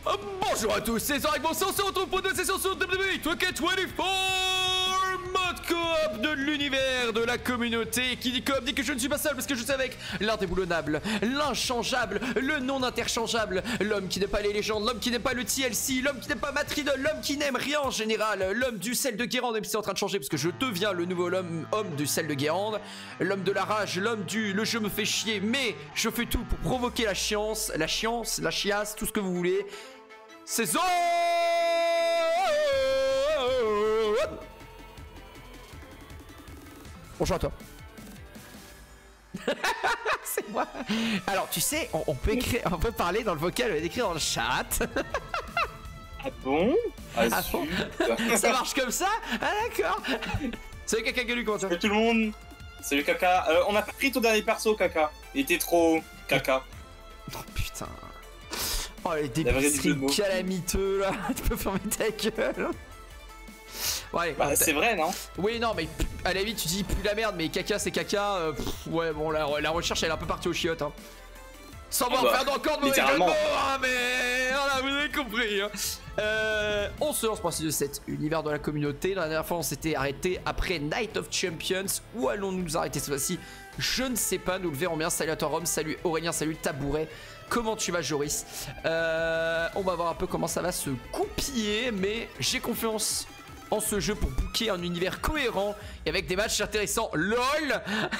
Bonjour à tous, c'est Zorak, bon sang, on se retrouve pour une session sur WWE 2K24 mode coop de l'univers de la communauté. Qui dit coop dit que je ne suis pas seul parce que je suis avec l'indéboulonnable, l'inchangeable, le non interchangeable, l'homme qui n'est pas les légendes, l'homme qui n'est pas le TLC, l'homme qui n'est pas Matt Riddle, l'homme qui n'aime rien en général, l'homme du sel de Guérande, même si c'est en train de changer parce que je deviens le nouveau homme du sel de Guérande, l'homme de la rage, l'homme du le jeu me fait chier, mais je fais tout pour provoquer la chiasse, la chiasse, tout ce que vous voulez. C'est Zo. Bonjour à toi. C'est moi. Alors tu sais, on peut écrire, on peut parler dans le vocal et écrire dans le chat. Ah bon? Ah bon. Ça marche comme ça? Ah d'accord. Salut Kaka Galu, comment tu vas? Salut tout le monde. Salut Kaka. On a pas pris ton dernier perso Kaka. Il était trop Kaka. Oh putain. Oh les débiles calamiteux là. Tu peux fermer ta gueule. Ouais, bah c'est vrai non? Oui non mais à la limite tu dis plus la merde mais caca c'est caca. Ouais bon la recherche elle est un peu partie aux chiottes hein. Sans voir faire encore de mauvais jeux de mots hein, mais voilà vous avez compris hein. On se lance pour de cet univers de la communauté. La dernière fois on s'était arrêté après Night of Champions. Où allons-nous nous arrêter cette fois-ci? Je ne sais pas, nous le verrons bien. Salut à toi Rome, salut Aurélien, salut Tabouret. Comment tu vas Joris? On va voir un peu comment ça va se goupiller. Mais j'ai confiance en ce jeu pour booker un univers cohérent et avec des matchs intéressants. LOL.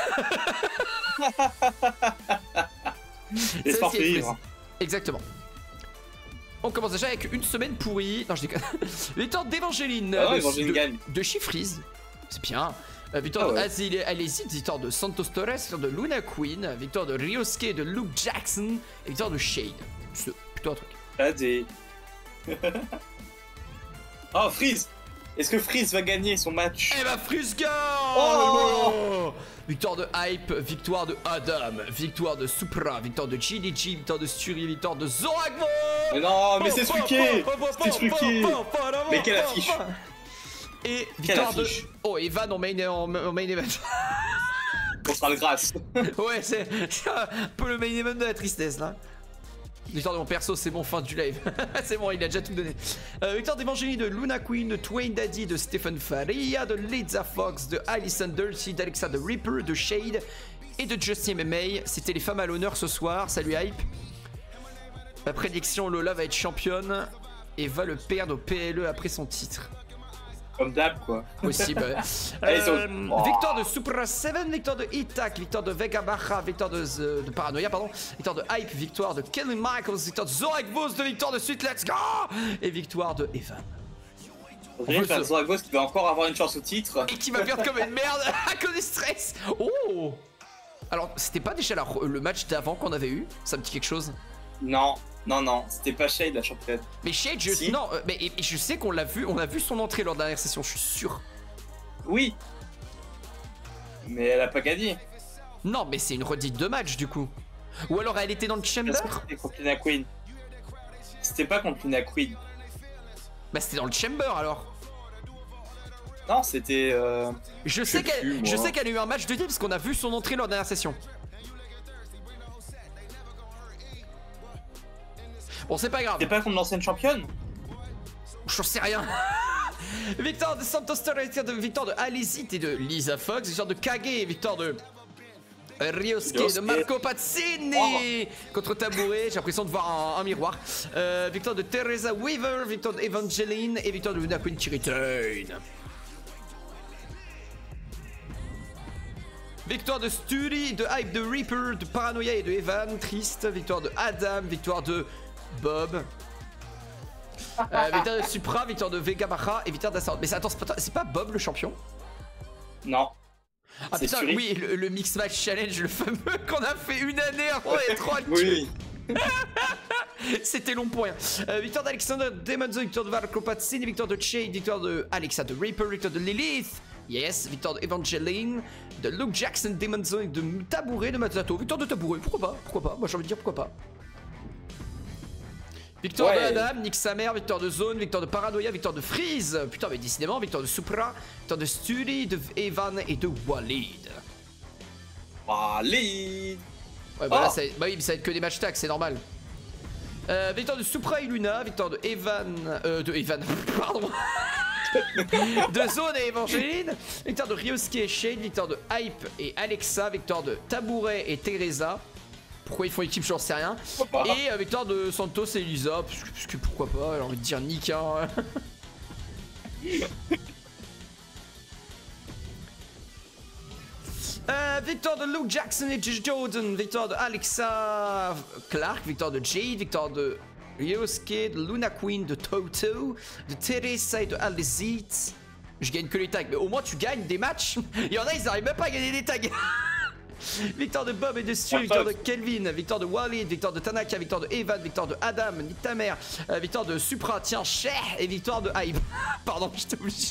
Les sportifs. Exactement. On commence déjà avec une semaine pourrie. Non je déconne. Victoire d'Evangeline de Chiffreeze. C'est bien. Victoire de Azil Alezid, victoire de Santos Torres, victoire de Luna Queen, victoire de Ryosuke, de Luke Jackson et victoire de Shade. C'est plutôt un truc. Vas-y. Oh Freeze. Est-ce que Freeze va gagner son match? Eh bah Freeze gagne. Oh victoire de Hype, victoire de Adam, victoire de Supra, victoire de GDG, victoire de Sturi, victoire de Zoragmo. Mais non, mais c'est truqué. C'est truqué. Mais quelle affiche. Et victoire de... Oh, Evan en main event. On sera le grâce. Ouais, c'est un peu le main event de la tristesse là. Victoire de mon perso, c'est bon, fin du live. C'est bon, il a déjà tout donné. Victoire d'Evangeline, de Luna Queen, de Twain Daddy, de Stephen Faria, de Liza Fox, de Alison Dirty, d'Alexa de Reaper, de Shade et de Justin MMA. C'était les femmes à l'honneur ce soir. Salut Hype. Ma prédiction, Lola va être championne et va le perdre au PLE après son titre. Comme d'hab quoi. Possible. Victoire de Supra 7, victoire de Itak, victoire de Vega Baja, victoire de Paranoia, pardon, victoire de Hype, victoire de Kelly Michaels, victoire de Zorak Vos, de victoire de Sweet Let's Go et victoire de Evan. Zorak Vos qui va encore avoir une chance au titre. Et qui va perdre comme une merde à cause du stress. Oh. Alors c'était pas déjà le match d'avant qu'on avait eu? Ça me dit quelque chose? Non. Non, c'était pas Shade la championne. Mais Shade, non, mais je sais qu'on l'a vu, on a vu son entrée lors de la dernière session, je suis sûr. Oui. Mais elle a pas gagné. Non, mais c'est une redite de match du coup. Ou alors elle était dans le chamber. C'était contre Luna Queen. C'était pas contre Luna Queen. Bah c'était dans le chamber alors. Non, c'était. Je sais qu'elle a eu un match de deal parce qu'on a vu son entrée lors de la dernière session. Bon, c'est pas grave. C'est pas contre l'ancienne championne? J'en sais rien. Victoire de Santos Torres, victoire de Alezit et de Lisa Fox, victoire de Kage, victoire de Ryosuke, de Marco Pazzini contre Tabouret. J'ai l'impression de voir un miroir. Victoire de Teresa Weaver, victoire d'Evangeline et victoire de Luna Queen qui return. Victoire de Sturi, de Hype, de Reaper, de Paranoia et de Evan. Triste. Victoire de Adam, victoire de Bob. Victoire de Supra, victoire de Vega Baja et victoire d'Assault. Mais attends, c'est pas Bob le champion? Non. Ah putain, Sturi. Oui, le Mix Match Challenge, le fameux qu'on a fait une année avant d'être trop oui. C'était long pour rien. Victoire d'Alexander Demonzo, victoire de Marco Pazzini, victoire de Shade, victoire de Alexa de Reaper, victoire de Lilith. Yes, victoire de Evangeline, de Luke Jackson, Demonzo et de Tabouret de Mazzato. Victoire de Tabouret, pourquoi pas? Moi j'ai envie de dire pourquoi pas. Victoire de Adam, nique sa mère, victoire de Zone, victoire de Paranoia, victoire de Freeze. Putain mais décidément, victoire de Supra, victoire de Studi, de Evan et de Walid. Walid. Ouais bah là ça, bah oui, mais ça va être que des matchs tags, c'est normal. Victoire de Supra et Luna, victoire de Evan, pardon, de Zone et Evangeline, victoire de Ryosuke et Shade, victoire de Hype et Alexa, victoire de Tabouret et Teresa. Pourquoi ils font équipe, j'en sais rien. Et victoire de Santos et Elisa, parce que pourquoi pas, j'ai envie de dire nick hein. Victoire de Luke Jackson et Gigi Jordan, victoire de Alexa Clark, victoire de Jade, victoire de Ryosuke, de Luna Queen, de Toto, de Teresa et de Alizit. Je gagne que les tags, mais au moins tu gagnes des matchs. Il y en a, ils arrivent même pas à gagner des tags. Victoire de Bob et de Stu, victoire de Kelvin, victoire de Walid, victoire de Tanaka, victoire de Evan, victoire de Adam, nique ta mère, victoire de Supra, tiens, cher, et victoire de Hype. Pardon, je t'ai obligé.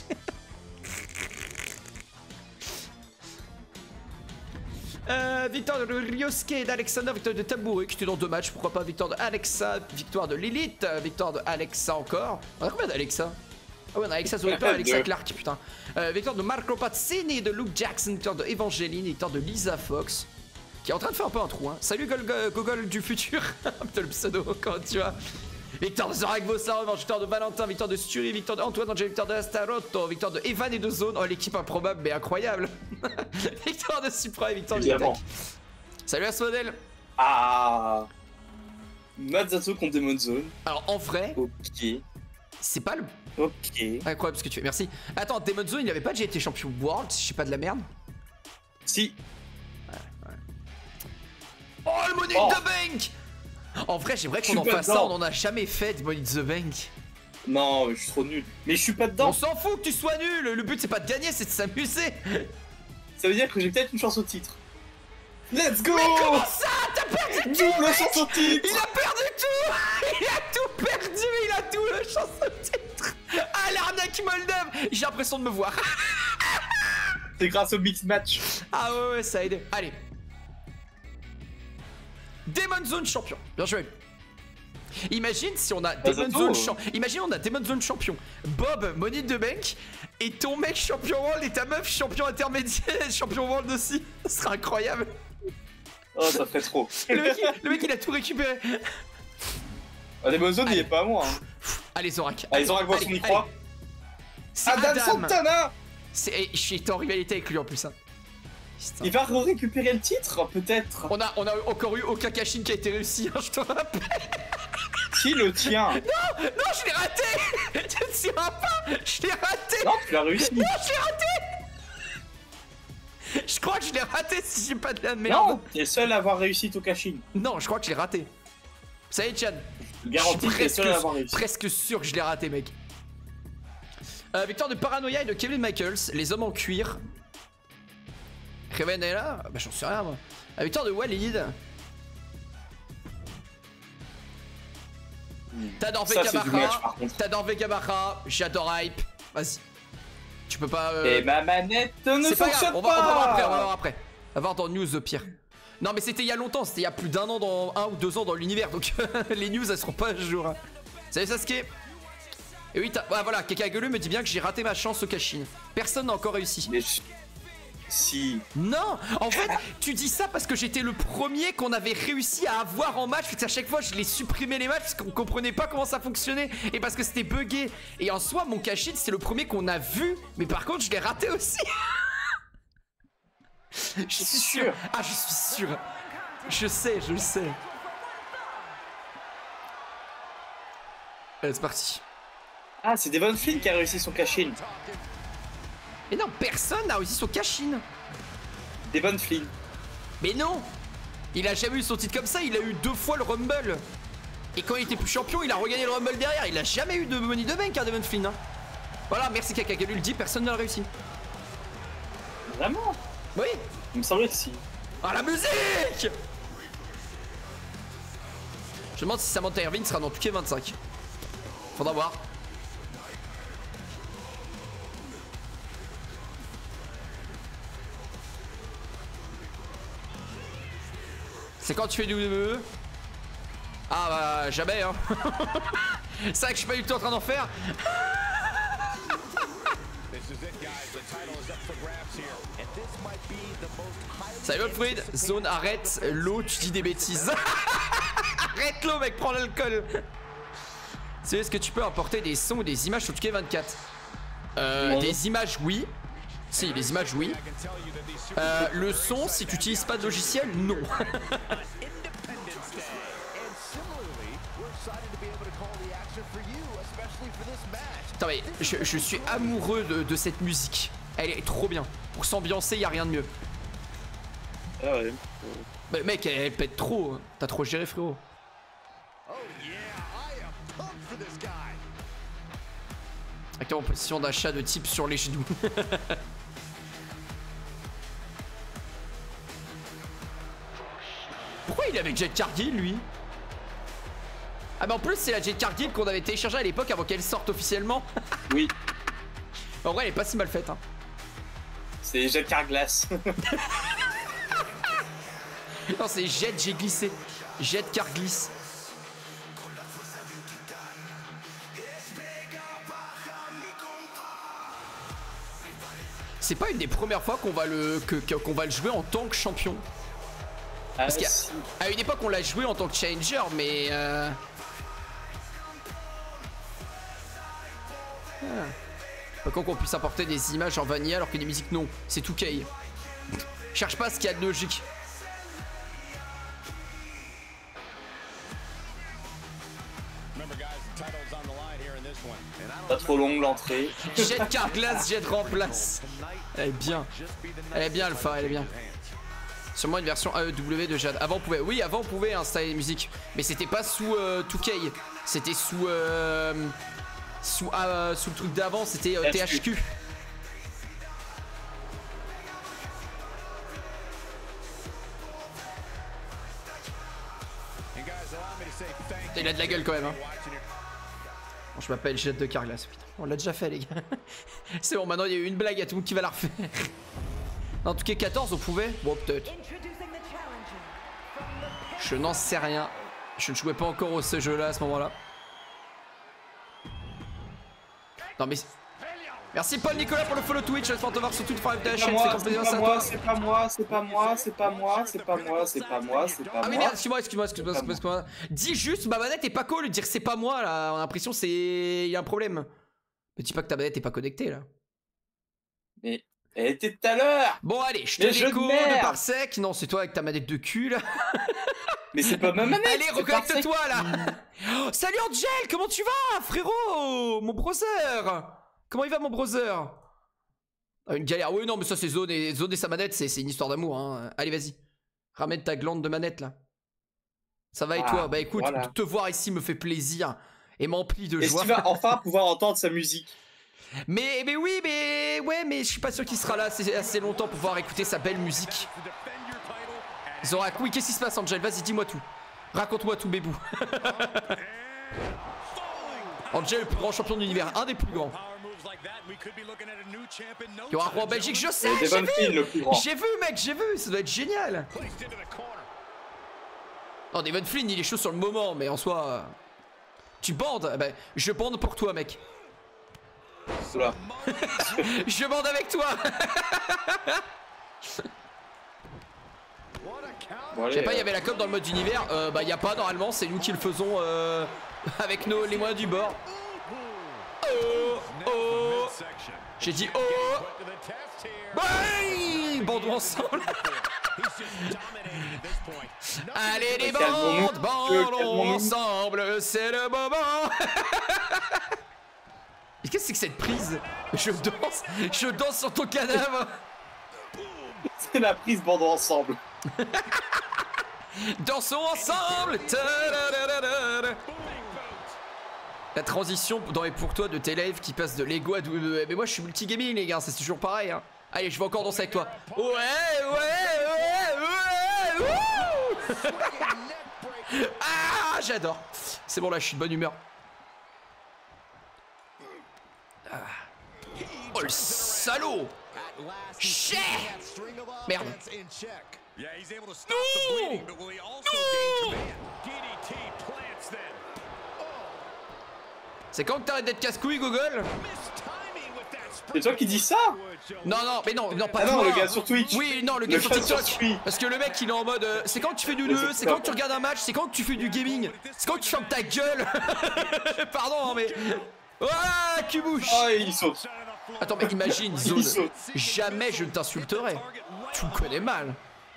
Victoire de Ryosuke et d'Alexander, victoire de Tabouret qui était dans 2 matchs, pourquoi pas, victoire de Alexa, victoire de Lilith, victoire de Alexa encore. On a combien d'Alexa? Ah ouais, on a Alexa Zolita, Alexa Clark, putain. Victoire de Marco Pazzini et de Luke Jackson, victoire de Evangeline, victoire de Lisa Fox qui est en train de faire un peu un trou. Hein. Salut Gogol du futur, putain le pseudo, comment tu vas? Victoire de Zorak Bossa, revanche, victoire de Valentin, victoire de Sturi, victoire de Antoine Angel, victoire de Astaroto, victoire de Evan et de Zone. Oh, l'équipe improbable mais incroyable. Victoire de Supra et victoire de Attack. Salut Asmodel. Ah, Mazzato contre Demon Zone. Alors en vrai, ok. C'est pas le. Ok. Incroyable ce que tu fais, merci. Attends, Demon Zone il avait pas déjà été champion World, je sais pas de la merde. Si. Ouais. Oh le Money in the Bank. En vrai, j'aimerais qu'on en fasse ça, on en a jamais fait de Money in the Bank. Non, je suis trop nul. Mais je suis pas dedans. On s'en fout que tu sois nul, le but c'est pas de gagner, c'est de s'amuser. Ça veut dire que j'ai peut-être une chance au titre. Let's go. Mais comment ça? T'as perdu tout, double chance au titre. Il a perdu tout. Il a tout perdu, il a tout le chance au titre. Ah l'arnaque Moldave. J'ai l'impression de me voir. C'est grâce au mix match. Ah ouais, ça a aidé. Allez. Demon Zone champion. Bien joué. Imagine si on a Demon Zone champion. Imagine on a Demon Zone champion. Bob Money in the Bank et ton mec champion world et ta meuf champion intermédiaire champion world aussi. Ce serait incroyable. Oh ça ferait trop. le mec il a tout récupéré. Ah, Demon Zone il est pas à moi. Hein. Allez Zorak. Allez Zorak voit son micro. C'est Adam Santana. Je suis en rivalité avec lui en plus. Hein. Il va récupérer le titre, peut-être. On a encore eu aucun cash-in qui a été réussi, hein, je te rappelle. Qui le tient? Non, je l'ai raté. Tu ne tireras pas. Je l'ai raté. Non, tu l'as réussi. Non, je l'ai raté. Je crois que je l'ai raté si j'ai pas de la merde. Non, t'es le seul à avoir réussi ton cash-in. Non, je crois que je l'ai raté. Ça y est, Chad. Je garantis que t'es le seul à avoir réussi. Presque sûr que je l'ai raté, mec. Victoire de Paranoia et de Kevin Michaels, les hommes en cuir. Reven est là? Bah j'en sais rien moi. Victoire de Walid. T'adores Vegabara, j'adore Hype. Vas-y. Tu peux pas. Et ma manette ne fonctionne pas. On va voir après. On va voir dans news au pire. Non mais c'était il y a longtemps, c'était il y a plus d'1 an, dans 1 ou 2 ans dans l'univers, donc les news elles seront pas à jour. Hein. Salut Sasuke. Et oui, voilà, Kekagelu me dit bien que j'ai raté ma chance au cash-in. Personne n'a encore réussi. Mais si. Non, en fait, tu dis ça parce que j'étais le premier qu'on avait réussi à avoir en match. Parce qu'à chaque fois, je les supprimais les matchs parce qu'on comprenait pas comment ça fonctionnait et parce que c'était buggé. Et en soi, mon cash-in, c'est le premier qu'on a vu. Mais par contre, je l'ai raté aussi. Je suis sûr. Ah, je suis sûr. Je sais. Allez, c'est parti. Ah, c'est Devon Flynn qui a réussi son cash-in. Mais non, personne n'a réussi son cash-in. Devon Flynn. Mais non, il a jamais eu son titre comme ça, il a eu 2 fois le Rumble. Et quand il était plus champion, il a regagné le Rumble derrière. Il a jamais eu de Money de Bank, hein, Devon Flynn. Hein. Voilà, merci Kakagalu le dit, personne n'a réussi. Vraiment? Oui. Il me semblait que si. Ah, la musique! Je me demande si Samantha Irving sera dans Touquet 25. Faudra voir. C'est quand tu fais du WWE? Ah bah jamais hein. C'est vrai que je suis pas du tout en train d'en faire. Salut Wilfried, Zone arrête, l'eau tu dis des bêtises. arrête-le mec, prends l'alcool. C'est est-ce que tu peux importer des sons ou des images sur Touquet 24? Des images oui. Si, les images oui. Le son, si tu n'utilises pas de logiciel, non. Attends mais je suis amoureux de cette musique. Elle est trop bien. Pour s'ambiancer, y a rien de mieux. Ah ouais. Bah, mec, elle pète trop. T'as trop géré frérot. Acteur en position d'achat de type sur les genoux. Pourquoi il est avec Jet Cargill lui? Ah bah en plus c'est la Jet Cargill qu'on avait téléchargée à l'époque avant qu'elle sorte officiellement. Oui. En vrai elle est pas si mal faite hein. C'est Jet Carglass. Non c'est Jet, j'ai glissé. Jet Carglisse. C'est pas une des premières fois qu'on va le jouer en tant que champion. Parce qu'à une époque on l'a joué en tant que challenger mais pas con qu'on puisse apporter des images en vanilla alors que des musiques non, c'est 2K. Cherche pas ce qu'il y a de logique. Pas trop longue l'entrée. Jet Carglass, Jet remplace. Elle est bien. Elle est bien Alpha, elle est bien. Sûrement une version AEW de Jade. Avant on pouvait, oui avant on pouvait installer les musiques. Mais c'était pas sous 2K. C'était sous sous le truc d'avant, c'était THQ. Il a de la gueule quand même hein. Bon, je m'appelle Jet de Carglass. Putain, on l'a déjà fait les gars. C'est bon, maintenant il y a eu une blague à tout le monde qui va la refaire. En tout cas 14 on pouvait. Bon peut-être. Je n'en sais rien. Je ne jouais pas encore au ce jeu là à ce moment là. Non mais... Merci Paul Nicolas pour le follow Twitch. Laisse-moi te voir sur toute la chaîne. C'est pas moi, c'est pas moi, c'est pas moi, c'est pas moi, c'est pas moi, c'est pas moi. Ah mais merde, excuse-moi. Dis juste ma manette est pas cool. Dire c'est pas moi là, on a l'impression c'est... Il y a un problème. Mais dis pas que ta manette est pas connectée là. Mais... Elle était tout à l'heure. Bon allez, je te déco de parsec. Non, c'est toi avec ta manette de cul là. Mais c'est pas ma manette. Allez, reconnecte-toi là. Oh, salut Angel, comment tu vas frérot? Mon browser. Comment il va mon browser? Une galère. Oui non mais ça c'est zoner sa manette, c'est une histoire d'amour hein. Allez vas-y. Ramène ta glande de manette là. Ça va et toi? Bah écoute, voilà. Te voir ici me fait plaisir et m'emplit de joie. Est-ce qu'il va enfin pouvoir entendre sa musique? Mais oui, mais ouais, mais je suis pas sûr qu'il sera là assez longtemps pour pouvoir écouter sa belle musique. Zorak, oui, qu'est-ce qui se passe, Angel? Vas-y, dis-moi tout. Raconte-moi tout, bébou. Angel, le plus grand champion de l'univers, un des plus grands. Il y aura un roi en Belgique, je sais, j'ai vu, mec, j'ai vu, ça doit être génial. Non, Devon Flynn, il est chaud sur le moment, mais en soi... Tu bandes? Bah, je bande pour toi, mec. Je bande avec toi. Bon, je sais pas, il y avait la com dans le mode univers. Bah y a pas normalement, c'est nous qui le faisons avec les moyens du bord. Oh. J'ai dit oh. Bye. Bandons ensemble. Allez les bandes, bandons ensemble, c'est le moment. Qu'est-ce que c'est que cette prise? Je danse sur ton cadavre. C'est la prise bandons ensemble. Dansons ensemble. La transition pour toi de tes lives qui passe de Lego à WWE. Mais moi je suis multigaming les gars, c'est toujours pareil hein. Allez, je vais encore danser avec toi. Ouais. Ah, j'adore. C'est bon là, je suis de bonne humeur. Oh le salaud. Chais. Merde. Non. C'est quand que t'arrêtes d'être casse-couille, Google? C'est toi qui dis ça? Non, non, mais non, pas ah non, toi. le gars sur Twitch. Oui, non, le gars sur TikTok. Twitch. Parce que le mec, il est en mode. C'est quand tu fais du nœud, c'est quand tu regardes un match, c'est quand tu fais du gaming, c'est quand tu fermes ta gueule. Pardon, mais. Voilà, Kubush. Ah, il saute. Attends, mais imagine, Zone. Jamais je ne t'insulterai. Tu me connais mal.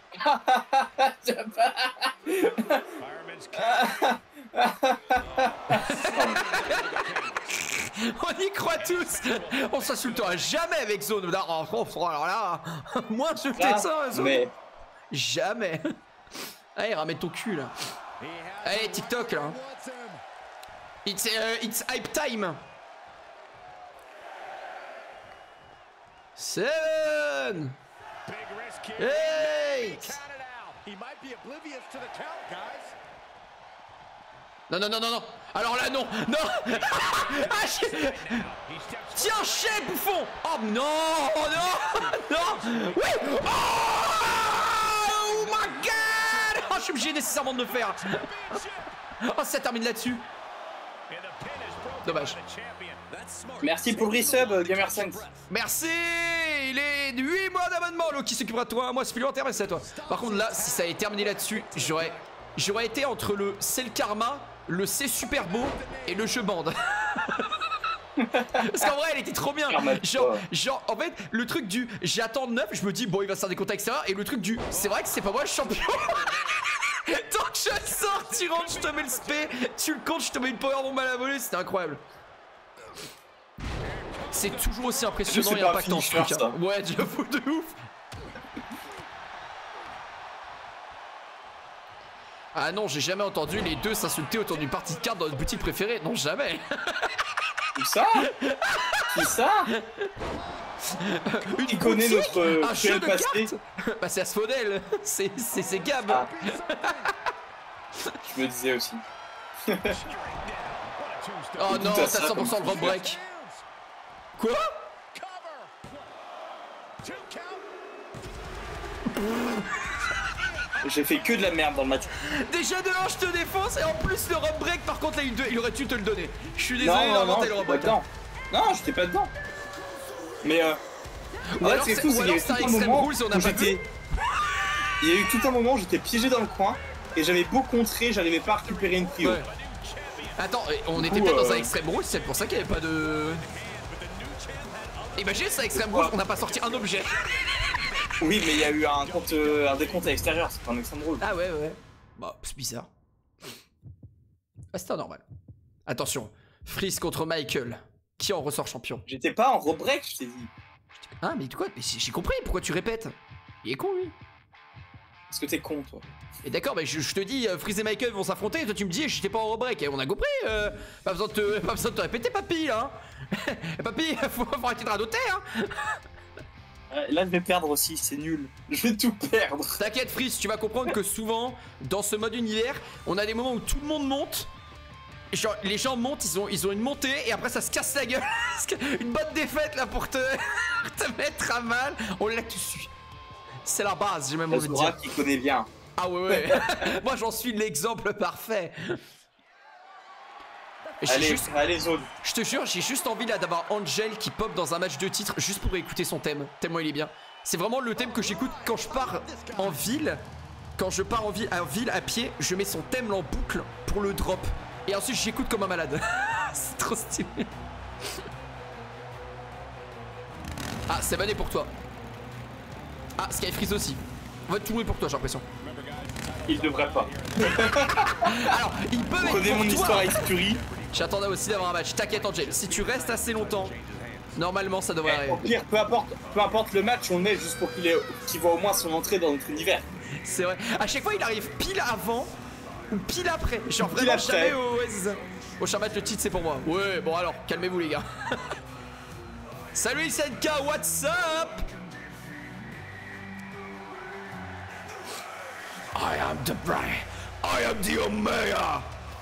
On y croit tous. On s'insultera jamais avec Zone. Alors là, moi je fais ça, Zone. Mais... Jamais. Allez, ramène ton cul là. Allez, TikTok là. It's hype time. 7 8. Non, non, non, non, non. Alors là, non, non. Ah, tiens, chef, bouffon. Oh, non, non, non. Oui. Oh my god. Oh, je suis obligé nécessairement de le faire. Oh, ça termine là-dessus. Dommage. Merci pour le resub, Gamer5. Merci. Il est 8 mois d'abonnement, l'eau qui s'occupera de toi. Moi, supplémentaire, mais c'est à toi. Par contre, là, si ça avait terminé là-dessus, j'aurais été entre le c'est le karma, le c'est super beau et le je bande. Parce qu'en vrai, elle était trop bien. Genre, en fait, le truc du j'attends 9, je me dis, bon, il va se faire des contacts, etc. Et le truc du c'est vrai que c'est pas moi le champion. Tant que je sors, tu rentres, je te mets le spé, tu le comptes, je te mets une power bomb à la volée, c'était incroyable. C'est toujours aussi impressionnant et impactant ce truc. Hein. Ouais, j'avoue de ouf. Ah non, j'ai jamais entendu les deux s'insulter autour d'une partie de cartes dans notre boutique préférée. Non, jamais. Où ça? Qui ça? Qui connaît notre jeu de cartes? Bah c'est Asphodel. C'est Gab. Ah. Je me disais aussi. Oh non, t'as 100% le drop break. Quoi? J'ai fait que de la merde dans le match. Déjà de 1 je te défonce et en plus le rob break par contre là il aurait dû te le donner. Je suis désolé, il a inventé le rob break. Non, j'étais pas dedans. Mais ouais, c'est fou, il y a eu tout un moment où j'étais. Il y a eu tout un moment où j'étais piégé dans le coin et j'avais beau contrer, j'arrivais pas à récupérer une prio. Ouais. Attends, on était peut-être dans un extrême rouge, c'est pour ça qu'il n'y avait pas de. Imagine ça extrême rouge, on n'a pas sorti un objet. Oui, mais il y a eu un décompte à l'extérieur, c'est pas un extrême rouge. Ah ouais, ouais. Bah, c'est bizarre. Ah, c'était normal. Attention, Freeze contre Michael. Qui en ressort champion? J'étais pas en rebreak, je t'ai dit. Ah, mais quoi? Mais j'ai compris, pourquoi tu répètes? Il est con, lui. Parce que t'es con, toi. Et d'accord, mais je te dis, Freeze et Michael vont s'affronter, et toi tu me dis, j'étais pas en rebreak, et on a compris, pas besoin de te répéter, papy, là. Papy, faut arrêter de radoter, hein. Là je vais perdre aussi, c'est nul. Je vais tout perdre. T'inquiète Freeze, tu vas comprendre que souvent, dans ce mode univers, on a des moments où tout le monde monte. Genre, les gens montent, ils ont une montée et après ça se casse la gueule. Une bonne défaite là pour te mettre à mal. On l'a dessus. C'est la base, j'ai même envie de dire. Qui connaît bien. Ah ouais, ouais. Moi j'en suis l'exemple parfait. Allez, Zone. Je te jure, j'ai juste envie là d'avoir Angel qui pop dans un match de titre juste pour écouter son thème. Tellement il est bien. C'est vraiment le thème que j'écoute quand je pars en ville. Quand je pars en ville à pied, je mets son thème en boucle pour le drop. Et ensuite j'écoute comme un malade. C'est trop stylé. Ah, c'est banné pour toi. Ah, Skyfreeze aussi. On va tout rouler pour toi, j'ai l'impression. Il devrait pas. Alors, il peut être Prenez pour mon toi. histoire X-Fury. J'attendais aussi d'avoir un match. T'inquiète, Angel. Si tu restes assez longtemps, normalement ça devrait arriver. Au pire, peu importe le match, on le met juste pour qu'il voit au moins son entrée dans notre univers. C'est vrai. À chaque fois, il arrive pile avant ou pile après. Genre vraiment jamais au prochain match, le titre c'est pour moi. Ouais, bon alors, calmez-vous les gars. Salut SNK, what's up? I am the brain. I am the Omega.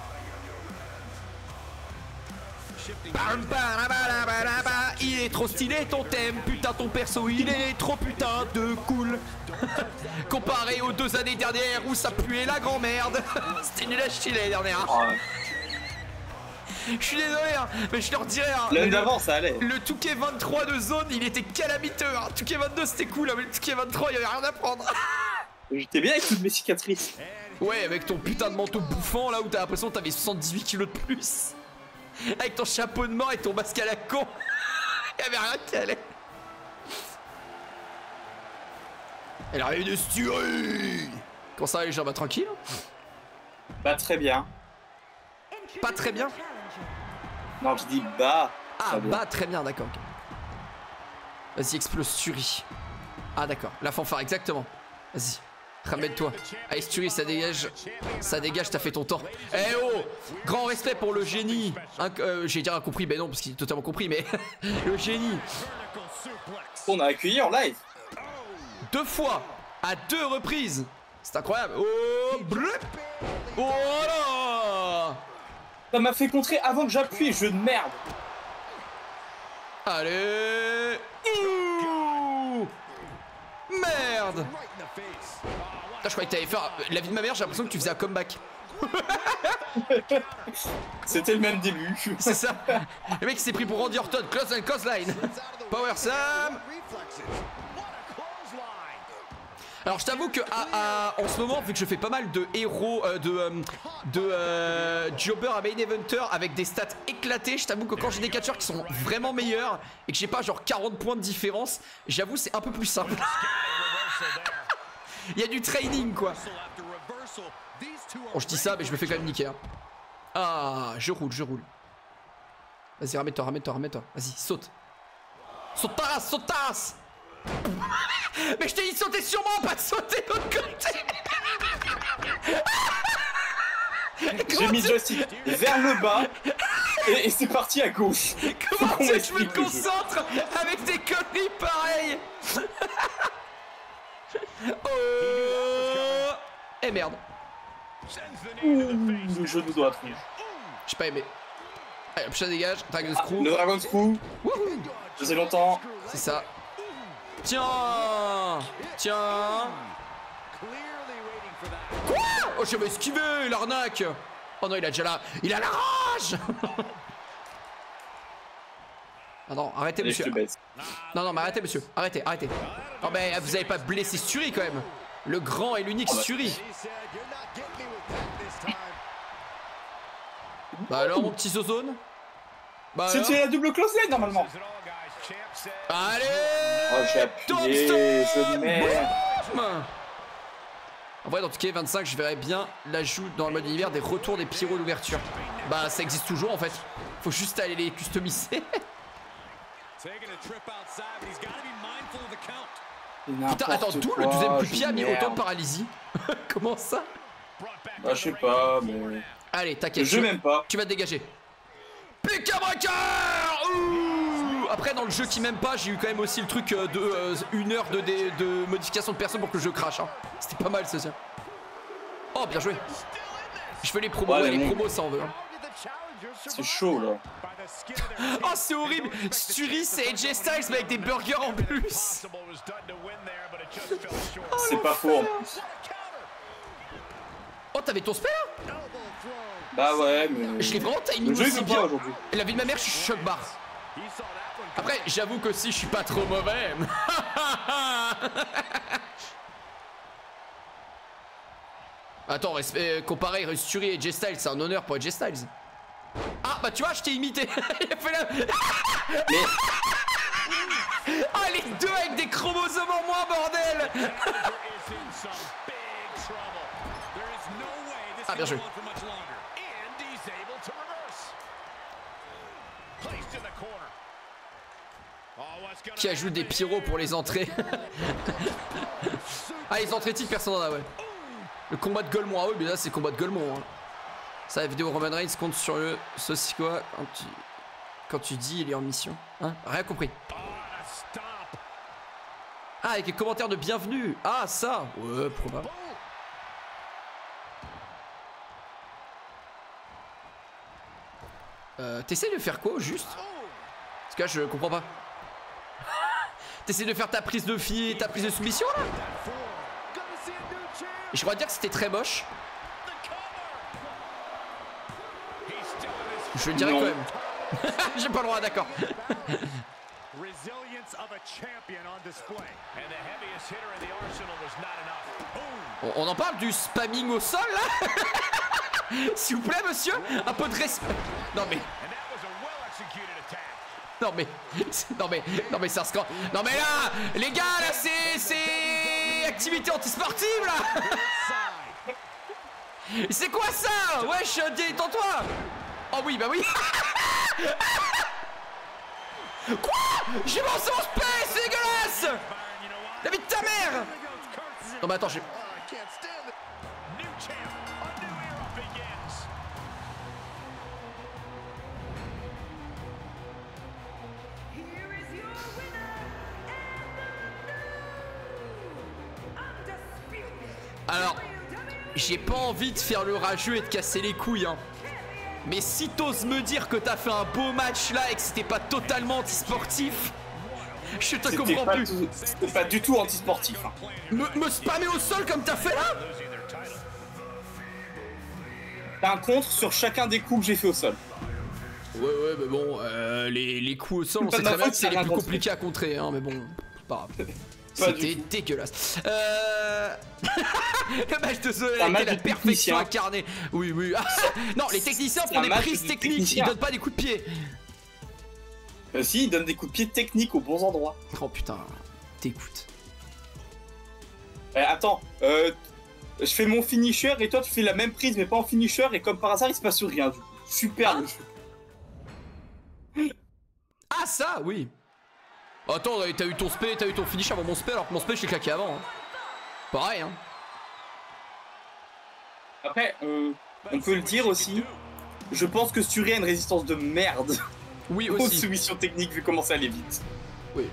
Il est trop stylé ton thème, putain ton perso il est trop putain de cool. Comparé aux 2 années dernières où ça puait la grand merde. C'était nul à chier l'année dernière. Je suis désolé, hein, mais je leur dirais. Hein, l'année d'avant, ça allait. Le Touquet 23 de zone, il était calamiteux. Hein. Touquet 22, c'était cool, hein, mais le Touquet 23, il y avait rien à prendre. J'étais bien avec toutes mes cicatrices. Ouais, avec ton putain de manteau bouffant là où t'as l'impression que t'avais 78 kilos de plus. Avec ton chapeau de mort et ton masque à la con. Il y avait rien qui allait. Elle arrive de Sturie. Comment ça va les gens? Bah tranquille. Bah très bien. Pas très bien. Non, je dis bah. Ah bah très bien, d'accord. Okay. Vas-y, explose Sturie. Ah d'accord, la fanfare, exactement. Vas-y, ramène-toi. Allez Sturie, ça dégage. Ça dégage, t'as fait ton temps. Eh oh, grand respect pour le génie. J'ai dire incompris, ben non, parce qu'il est totalement compris, mais le génie. On a accueilli en live. 2 fois, à 2 reprises. C'est incroyable. Oh, bleu. Oh là. Ça m'a fait contrer avant que j'appuie, jeu de merde. Allez. Ouh. Merde. Putain, je croyais que t'allais faire la vie de ma mère, j'ai l'impression que tu faisais un comeback. C'était le même début. C'est ça. Le mec s'est pris pour Randy Orton. Close and close line. Power Sam. Alors je t'avoue que en ce moment, vu que je fais pas mal de héros, jobber à main eventer avec des stats éclatées, je t'avoue que quand j'ai des catcheurs qui sont vraiment meilleurs et que j'ai pas genre 40 points de différence, j'avoue c'est un peu plus simple. Il y a du training quoi. Bon je dis ça mais je me fais quand même niquer hein. Ah je roule. Vas-y ramène-toi. Vas-y saute. Saute ta race. Mais je t'ai dit de sauter sur moi, pas de sauter de l'autre côté. J'ai mis le joystick vers le bas et c'est parti à gauche. Comment tu veux que je me concentre avec des conneries pareilles? Oh. Eh merde. Le genou droit. J'ai pas aimé. Allez hop ça dégage. Dragon Screw. Le Dragon Screw. Ça faisait longtemps. C'est ça. Tiens. Quoi? Oh j'avais esquivé l'arnaque. Oh non il a déjà la... Il a la rage. Ah non arrêtez allez, monsieur. Non mais arrêtez monsieur. Arrêtez. Oh mais vous avez pas blessé Sturie quand même. Le grand et l'unique Sturie. Bah alors mon petit Zozone. Bah c'était la double close line normalement. Allez. Oh j'ai appuyé. Je merde. En vrai dans Touquet 25 je verrais bien l'ajout dans le mode univers des retours des pyros d'ouverture. Bah ça existe toujours en fait. Faut juste aller les customiser. Putain attends d'où le deuxième coup de pied a mis autant de paralysie? Comment ça? Bah je sais pas mais... Allez t'inquiète. Je m'aime pas. Tu vas te dégager. Pika Breaker. Après dans le jeu qui m'aime pas j'ai eu quand même aussi le truc de 1 heure de modification de personne pour que le jeu crache hein. C'était pas mal ça. Oh bien joué. Je fais les promos et les promos ça en veut hein. C'est chaud là. Oh c'est horrible. Sturie c'est AJ Styles mais avec des burgers en plus. Oh, c'est pas faux en plus. Oh t'avais ton spare? Bah ouais mais... Je l'ai vraiment timing aussi bien aujourd'hui. La vie de ma mère je suis choc barre. Après j'avoue que si je suis pas trop mauvais. Attends comparer Sturie et AJ Styles c'est un honneur pour AJ Styles. Ah bah tu vois je t'ai imité. Il a fait la... Ah les deux avec des chromosomes en moins bordel. Ah bien joué. Qui ajoute des pyros pour les entrées. Ah les entrées types personne n'en a ouais. Le combat de Golemont, ah oui mais là c'est combat de Golemont hein. Ça la vidéo Roman Reigns compte sur le ceci quoi quand tu dis il est en mission hein. Rien compris. Ah avec les commentaires de bienvenue. Ah ça. Ouais probable. T'essayes de faire quoi au juste? Parce que là je comprends pas. T'essayes de faire ta prise de fille, ta prise de soumission là? Et je crois dire que c'était très moche. Je le dirais quand même. J'ai pas le droit, d'accord. On en parle du spamming au sol là. S'il vous plaît monsieur, un peu de respect. Non mais c'est un scandale. Non mais là, les gars là c'est activité antisportive là. C'est quoi ça? Wesh, détends-toi. Oh oui, bah oui. Quoi? J'ai lancé en space, c'est dégueulasse. La vie de ta mère. Non mais attends, j'ai... Alors, j'ai pas envie de faire le rageux et de casser les couilles, hein. Mais si t'oses me dire que t'as fait un beau match là et que c'était pas totalement antisportif, je te comprends plus. C'était pas du tout antisportif. Hein. Me spammer au sol comme t'as fait là? T'as un contre sur chacun des coups que j'ai fait au sol. Ouais, mais bon, les coups au sol, on sait très bien que c'est les plus compliqués à contrer, hein, mais bon, c'est pas grave. C'était dégueulasse. Le match de Zoé a été la perfection incarnée. Oui. Non, les techniciens font des prises techniques, ils donnent pas des coups de pied. Si, ils donnent des coups de pied techniques aux bons endroits. Oh putain, t'écoutes. Attends, je fais mon finisher et toi tu fais la même prise mais pas en finisher et comme par hasard il se passe rien du coup. Super le jeu. Ah ça, oui. Attends, t'as eu ton spé, t'as eu ton finish avant mon spé alors que mon spé je l'ai claqué avant. Hein. Pareil hein. Après, on peut le dire aussi, je pense que Suri a une résistance de merde. Oui aussi. Aux soumissions techniques vu comment ça allait vite. Oui.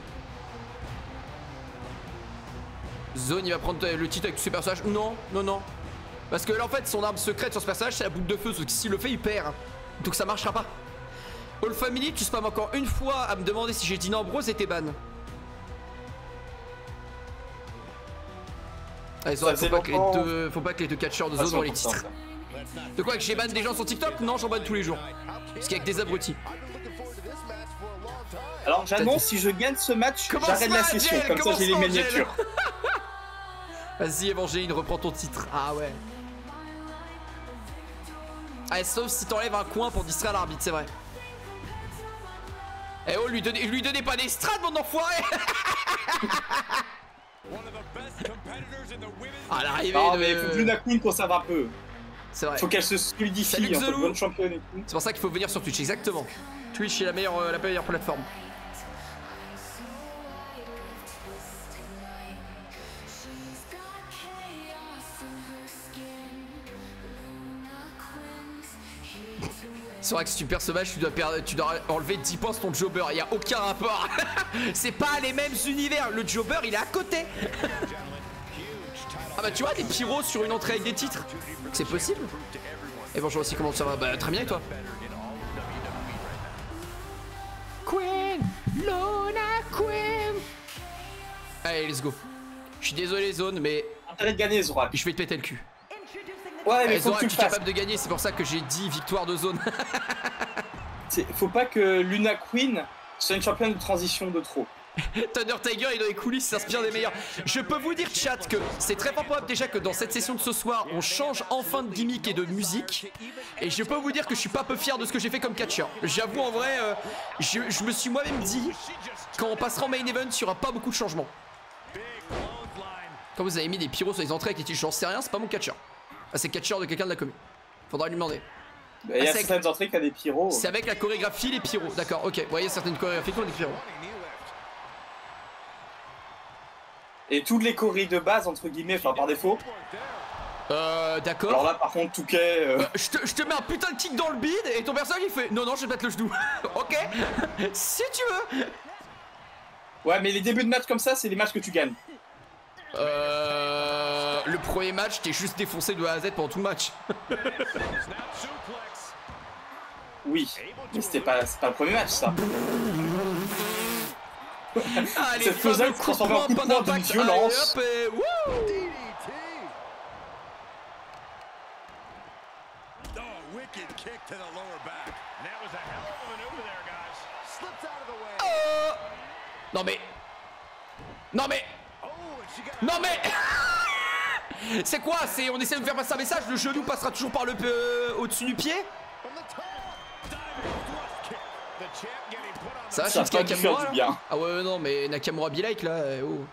Zone il va prendre le titre avec tous ses personnages. Non. Parce que là en fait son arme secrète sur ce personnage c'est la boule de feu, sauf que s'il le fait il perd. Donc ça marchera pas. All Family, tu spams encore une fois à me demander si j'ai dit non, bro, c'était ban. Allez, faut pas que les deux catcheurs de zone voient les titres. De quoi, que j'ai ban des gens sur TikTok? Non, j'en banne tous les jours. Parce qu'il y a que des abrutis. Alors j'annonce, si je gagne ce match, j'arrête la session, comme ça j'ai les miniatures. Vas-y Evangeline, reprends ton titre. Ah ouais. Allez, sauf si t'enlèves un coin pour distraire l'arbitre, c'est vrai. Eh oh, lui donnez pas des strats, mon enfoiré. Ah l'arrivée de... mais faut que Luna Queen conserve un peu. C'est vrai. Faut qu'elle se solidifie, un peu bonne championne et tout. C'est pour ça qu'il faut venir sur Twitch, exactement. Twitch est la meilleure plateforme. C'est vrai que si tu perds ce match, tu dois enlever 10 points sur ton jobber. Il n'y a aucun rapport. C'est pas les mêmes univers. Le jobber, il est à côté. Ah bah tu vois, des pyros sur une entrée avec des titres. C'est possible. Et bonjour aussi, comment ça va? Bah très bien et toi? Queen, Luna Queen. Allez, let's go. Je suis désolé Zone, mais... Intérêt de gagner Zorak. Je vais te péter le cul. Ouais, mais faut que tu es capable de gagner, c'est pour ça que j'ai dit victoire de Zone. Faut pas que Luna Queen soit une championne de transition de trop. Thunder Tiger et dans les coulisses s'inspire des meilleurs. Je peux vous dire chat que c'est très probable déjà que dans cette session de ce soir on change enfin de gimmick et de musique. Et je peux vous dire que je suis pas peu fier de ce que j'ai fait comme catcher. J'avoue en vrai, je me suis moi-même dit quand on passera en main event il y aura pas beaucoup de changements. Quand vous avez mis des pyros sur les entrées avec les j'en sais rien, c'est pas mon catcher. Ah, c'est catcher de quelqu'un de la commune. Faudra lui demander. Bah, il y a certaines entrées qui a des pyros. C'est avec la chorégraphie les pyros. D'accord, ok. Vous voyez certaines chorégraphies qui ont des pyros. Et toutes les chorégraphies de base entre guillemets, enfin par défaut. D'accord. Alors là par contre Touquet. Je te mets un putain de kick dans le bide et ton personnage il fait non je vais mettre le genou. Ok. Si tu veux. Ouais mais les débuts de match comme ça c'est les matchs que tu gagnes. Le premier match, t'es juste défoncé de A à Z pendant tout le match. Oui, mais c'est pas le premier match ça. Allez, cette faisable se transforme en coup de poing d'une violence. Oh non mais... Non mais... Non mais... C'est quoi? C'est on essaie de me faire passer un message, le genou passera toujours par le au-dessus du pied? Ça va, Shinsuke Nakamura là? Ah ouais non mais Nakamura be like là, oh.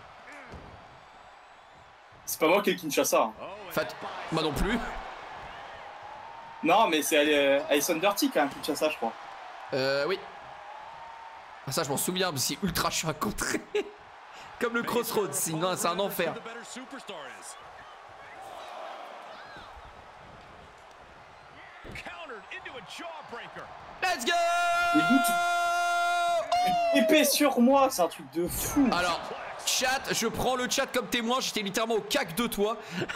C'est pas moi qui ai Kinshasa. Moi non plus. Non mais c'est Alison Dirty quand même, Kinshasa je crois. Oui. Ah, ça je m'en souviens, c'est ultra chiant à contrer. Comme le Crossroads, sinon c'est un enfer. Let's go! Épée sur moi, c'est un truc de fou. Alors, chat, je prends le chat comme témoin, j'étais littéralement au cac de toi.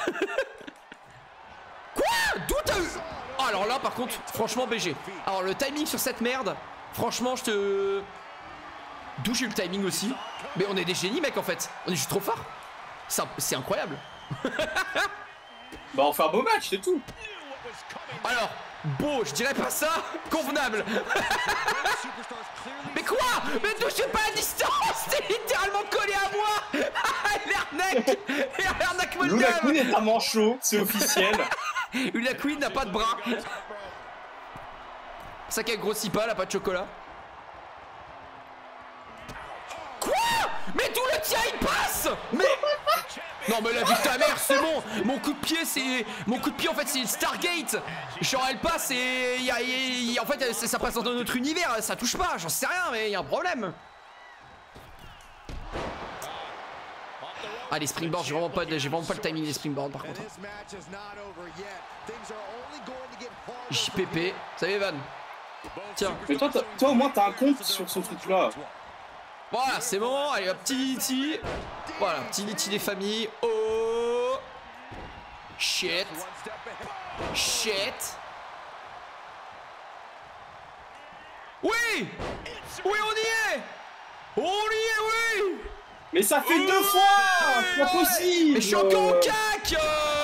Quoi? D'où t'as eu? Oh, alors là par contre, franchement BG. Alors le timing sur cette merde, franchement je te... D'où j'ai eu le timing aussi. Mais on est des génies mec en fait. On est juste trop forts. C'est incroyable. Bah on fait un beau match, c'est tout. Alors, beau, je dirais pas ça. Convenable. Mais quoi? Mais touchez pas à distance. T'es littéralement collé à moi. Il arnaque mon Luna Queen est un manchot, c'est officiel. Luna Queen n'a pas de bras. Ça qu'elle grossit pas, elle a pas de chocolat. Quoi? Mais d'où le tien il passe? Mais... Non mais la vie de ta mère c'est bon. Mon coup de pied c'est... Mon coup de pied en fait c'est une Stargate. Genre elle passe et... En fait ça passe dans notre univers. Ça touche pas, j'en sais rien mais il y a un problème. Ah les springboards, j'ai vraiment pas le timing des springboards par contre. JPP, salut Evan. Tiens. Mais toi au moins t'as un compte sur ce truc là. Voilà, c'est bon, allez hop, petit Niti. Voilà, petit Niti des familles. Oh shit. Shit. Oui. Oui, on y est. On y est, oui. Mais ça fait deux fois. C'est pas possible. Mais je suis encore au cac.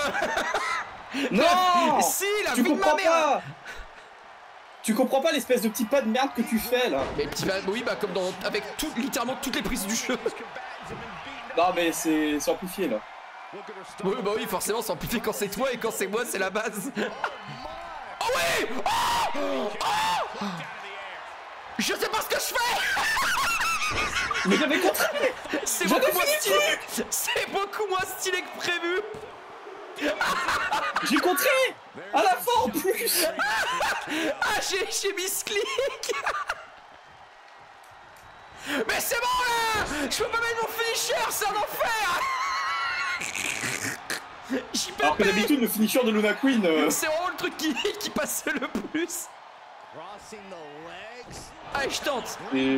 Non. Si, la tu vie de ma mère. Pas. Tu comprends pas l'espèce de petit pas de merde que tu fais là. Mais petit pas, oui bah comme dans avec littéralement toutes les prises du jeu. Non mais c'est amplifié là. Oui bah oui forcément c'est amplifié quand c'est toi et quand c'est moi c'est la base. Oh oui. Oh, oh. Je sais pas ce que je fais. Mais j'avais contré. C'est beaucoup moins stylé. C'est beaucoup moins stylé que prévu. J'ai contré. À la fin en plus. Ah j'ai mis ce clic. Mais c'est bon là. Je peux pas mettre mon finisher, c'est un enfer. Alors que d'habitude le finisher de Luna Queen c'est vraiment le truc qui passe le plus. Allez je tente. Et...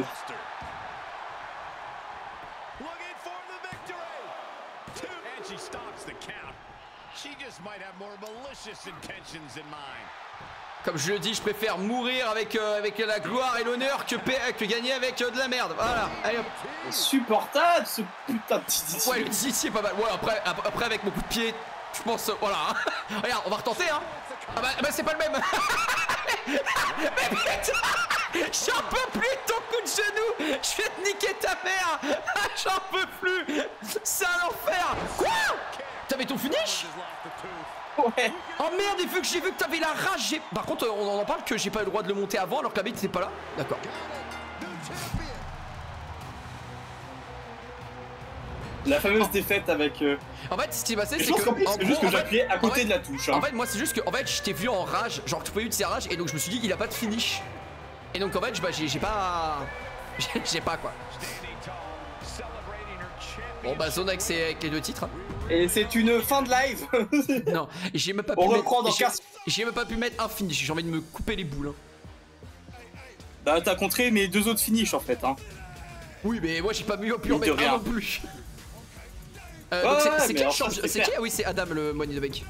Comme je le dis, je préfère mourir avec la gloire et l'honneur que gagner avec de la merde. Voilà, allez hop. Insupportable ce putain de TDC. Ouais, le TDC est pas mal. Ouais, après avec mon coup de pied, je pense, voilà. Hein. Regarde, on va retenter, hein. Ah bah c'est pas le même. Mais putain, j'en peux plus de ton coup de genou. Je vais te niquer ta mère. J'en peux plus. C'est un enfer. Quoi? T'avais ton finish? Ouais. Oh merde, et vu que j'ai vu que t'avais la rage, par contre on en parle que j'ai pas le droit de le monter avant alors que la bête était pas là. D'accord. La fameuse défaite avec... En fait ce qui s'est passé c'est que... juste que j'appuyais à côté de la touche. Hein. En fait moi c'est juste que je t'ai vu en rage, genre tu pouvais utiliser rage et donc je me suis dit il a pas de finish. Et donc en fait j'ai pas... J'ai pas quoi. Bon bah zone avec les deux titres. Et c'est une fin de live. Non, j'ai même pas pu mettre un finish, j'ai envie de me couper les boules. Hein. Bah t'as contré mes deux autres finishes en fait. Hein. Oui mais moi j'ai pas pu en mettre un non plus. C'est qui le champion? C'est qui? Ah oui c'est Adam le Money the Bank.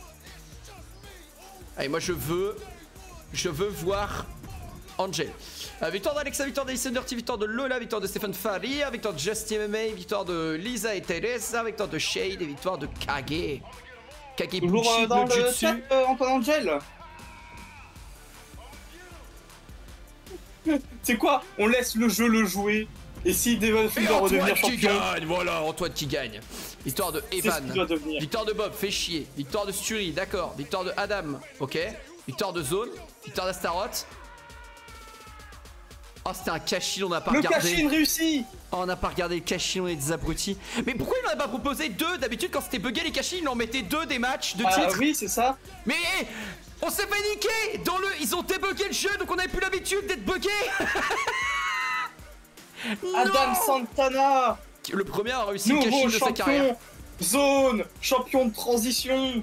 Allez moi je veux voir Angel. Victoire d'Alexa, victoire d'Alison Dirty, victoire de Lola, victoire de Stéphane Faria, victoire de Justin MMA, victoire de Lisa et Teresa, victoire de Shade et victoire de Kage. Kage Toujours dans le chat Angel. C'est quoi? On laisse le jeu le jouer. Et si Devon doit redevenir champion. Qui gagne, voilà, Antoine qui gagne. Victoire de Evan. Victoire de Bob, fait chier. Victoire de Sturi, d'accord. Victoire de Adam, ok. Victoire de Zone. Victoire d'Astaroth. Oh, c'était un cash-in, on n'a pas regardé. Le cash-in réussi. Oh, on n'a pas regardé le cash-in, on est des abrutis. Mais pourquoi il n'en a pas proposé deux? D'habitude, quand c'était bugué les cash-in, il en mettait deux des matchs de titre. Ah oui, c'est ça. Mais on s'est fait niquer dans le... Ils ont débugué le jeu, donc on n'avait plus l'habitude d'être bugué. Adam Santana. Le premier a réussi le cash-in de sa carrière. Zone, champion de transition.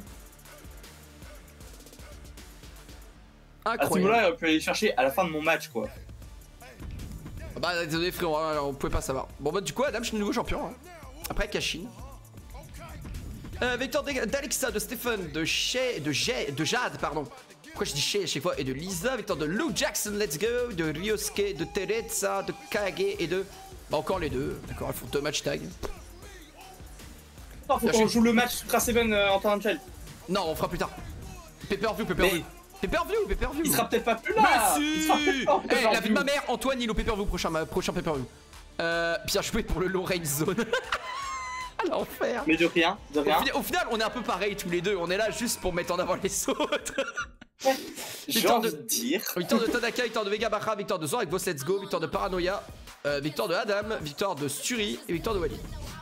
Incroyable. À ce niveau-là, on peut aller chercher à la fin de mon match, quoi. Bah désolé frérot, on pouvait pas savoir. Bon bah du coup Adam, je suis le nouveau champion. Hein. Après Kashin. Victoire d'Alexa, de Stephen, de Jade, pardon. Pourquoi je dis Shay à chaque fois? Et de Lisa, victoire de Lou Jackson, let's go. De Ryosuke, de Teresa, de Kage et de... Bah encore les deux, d'accord, elles font deux matchs tag. Non, faut qu'on joue le match Sutra 7 en temps de. Non, on fera plus tard. Pay-per-view. Pay-per-view. Il sera peut-être pas plus là. Mais si. Hey, la vie de ma mère, Antoine, il est au pay-per-view prochain pay-per-view. Bien joué pour le low range zone. À l'enfer. Mais de rien. Au final, on est un peu pareil tous les deux. On est là juste pour mettre en avant les autres. J'ai envie de dire. Victoire de Tanaka, victoire de Vega Baja, victoire de Zor avec Boss Let's Go, victoire de Paranoia, victoire de Adam, victoire de Sturi et victoire de Wally.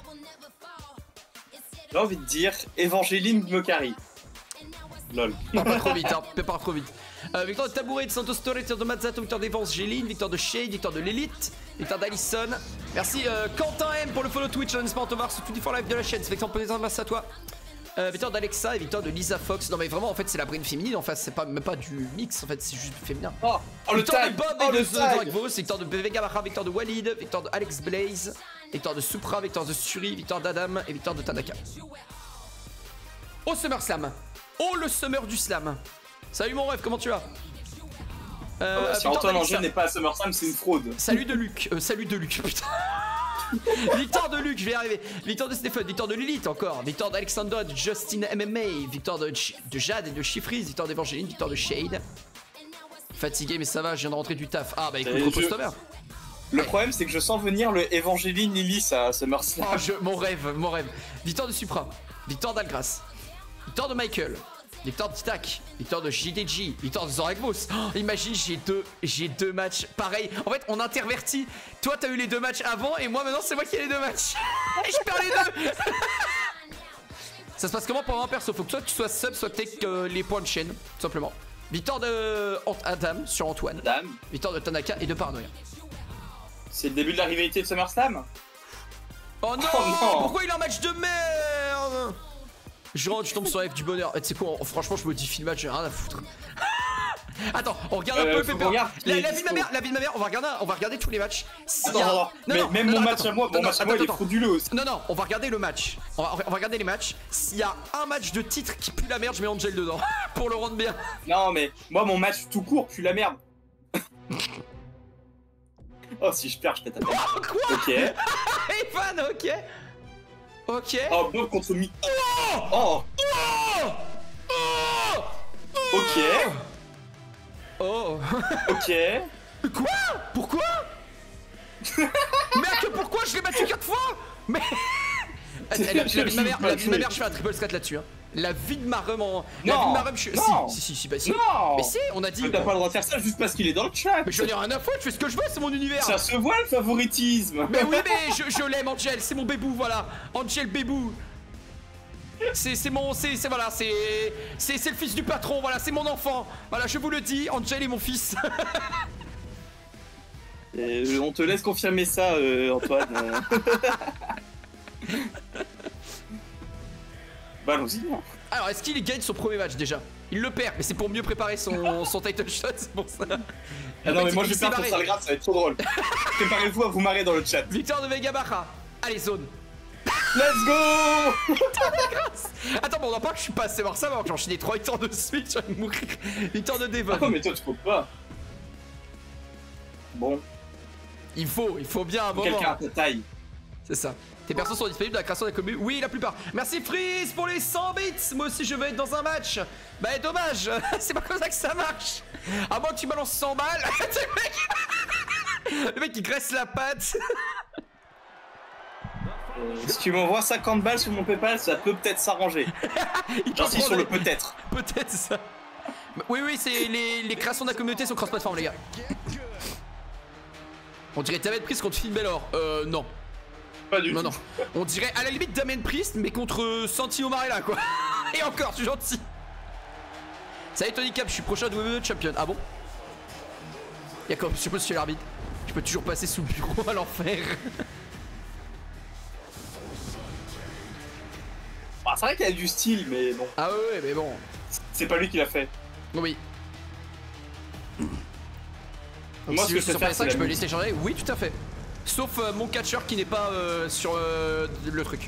J'ai envie de dire Evangeline me carry. Lol. Pas trop vite, hein, pas trop vite. Victoire de Tabouret, de Santos Torre, victoire de Mazzato, victoire d'Evangeline, victoire de Shade, victoire de l'Elite, victoire d'Alison. Merci Quentin M pour le follow Twitch, on espère en te voir sur tout différent live de la chaîne. C'est fait plaisir, merci à toi. Victoire d'Alexa et victoire de Lisa Fox. Non mais vraiment en fait c'est la brine féminine en face, c'est pas même pas du mix en fait, c'est juste féminin. Le victoire tag. de Bob et de Zorgvos, victoire de Vega Baja, victoire de Walid, victoire de Alex Blaze, victoire de Supra, victoire de Suri, victoire d'Adam et victoire de Tanaka. Oh SummerSlam. Oh le Summer du Slam. Salut mon rêve, comment tu vas? Si Antoine Angers n'est pas à SummerSlam, c'est une fraude. Salut de Luc, putain. Victoire de Luc, je vais y arriver. Victoire de Stéphane, victoire de Lilith encore. Victoire d'Alexandra, de Justin MMA. Victoire de Jade et de Chiffrise. Victoire d'Evangeline, victoire de Shade. Fatigué mais ça va, je viens de rentrer du taf. Ah bah écoute, repose-toi. Le problème c'est que je sens venir le Evangeline Lilith à SummerSlam. Mon rêve. Victoire de Supra. Victoire d'Algras. Victoire de Michael. Victoire de Titak, victoire de JDG, victoire de Zorgvos. Oh, imagine, j'ai deux matchs pareils. En fait, on intervertit. Toi, t'as eu les deux matchs avant et moi, maintenant, c'est moi qui ai les deux matchs. Et je perds les deux. Ça se passe comment pour un perso? Faut que soit tu sois sub, soit take les points de chaîne, tout simplement. Victoire de Adam sur Antoine. Victoire de Tanaka et de Paranoia. C'est le début de la rivalité de SummerSlam. Oh non, pourquoi il est en match de merde? Je rentre, je tombe sur F du bonheur. Tu sais quoi, franchement, je modifie le match, j'ai rien à foutre. Attends, on regarde un peu le pépère. La vie de ma mère, on va regarder tous les matchs. Attends, même mon match à moi, il est frauduleux aussi. Non, on va regarder le match. On va regarder les matchs. S'il y a un match de titre qui pue la merde, je mets Angel dedans. Pour le rendre bien. Non, mais moi, mon match tout court pue la merde. Oh, si je perds, je pète à terre. Quoi? Ok. Evan, ok. Oh, Bob contre Mi. Oh. Ok. Oh. Ok. Quoi? Pourquoi? Merde, pourquoi je l'ai battu 4 fois? Mais... La vie de ma mère, je fais un triple scat là-dessus. Hein. La vie de ma rhum en... La vie de ma rhum, je... Si, bah si. Non. Mais si, on a dit... Mais t'as pas le droit de faire ça juste parce qu'il est dans le chat. Mais je n'ai rien à foutre, je fais ce que je veux, c'est mon univers. Ça se voit le favoritisme. Mais oui, mais je l'aime, Angel, c'est mon bébou, voilà. Angel bébou. C'est le fils du patron, voilà, c'est mon enfant. Voilà, je vous le dis, Angel est mon fils. On te laisse confirmer ça, Antoine. Bah allons-y. Alors, est-ce qu'il gagne son premier match déjà? Il le perd, mais c'est pour mieux préparer son title shot, c'est pour ça. Ah non, mais moi je vais faire ton sale grave, ça va être trop drôle. Préparez-vous à vous marrer dans le chat. Victoire de Vega Baja. Allez, zone. Let's go. Attends, bon, on en parle que je suis pas assez mort, ça va, j'ai enchaîné 3 victoires de suite, je vais mourir. Victoire de Devon. Ah, mais toi tu comptes pas. Bon. Il faut bien un moment. Quelqu'un à ta taille. C'est ça. Tes persos sont disponibles dans la création des communes? Oui, la plupart. Merci Freeze pour les 100 bits. Moi aussi, je veux être dans un match. Bah, dommage. C'est pas comme ça que ça marche. À moins que tu balances 100 balles. Le mec il graisse la patte. Si tu m'envoies 50 balles sur mon PayPal, ça peut peut-être s'arranger. J'insiste sur le peut-être. Peut-être ça. Oui, oui, c'est les créations de la communauté sont cross-platform, les gars. On dirait Damien Priest contre Finn Balor. Non. Pas du tout. Non. On dirait à la limite Damien Priest, mais contre Santino Marella, quoi. Et encore, je suis gentil. Salut Tony Cap, je suis prochain WWE Champion. Ah bon? Y'a quoi? Je suppose que je suis l'arbitre. Je peux toujours passer sous le bureau à l'enfer. Ah, c'est vrai qu'il a du style, mais bon. Ah ouais, mais bon. C'est pas lui qui l'a fait. Oui. Moi, ce que je peux faire, c'est je peux laisser changer. Oui, tout à fait. Sauf mon catcheur qui n'est pas sur le truc.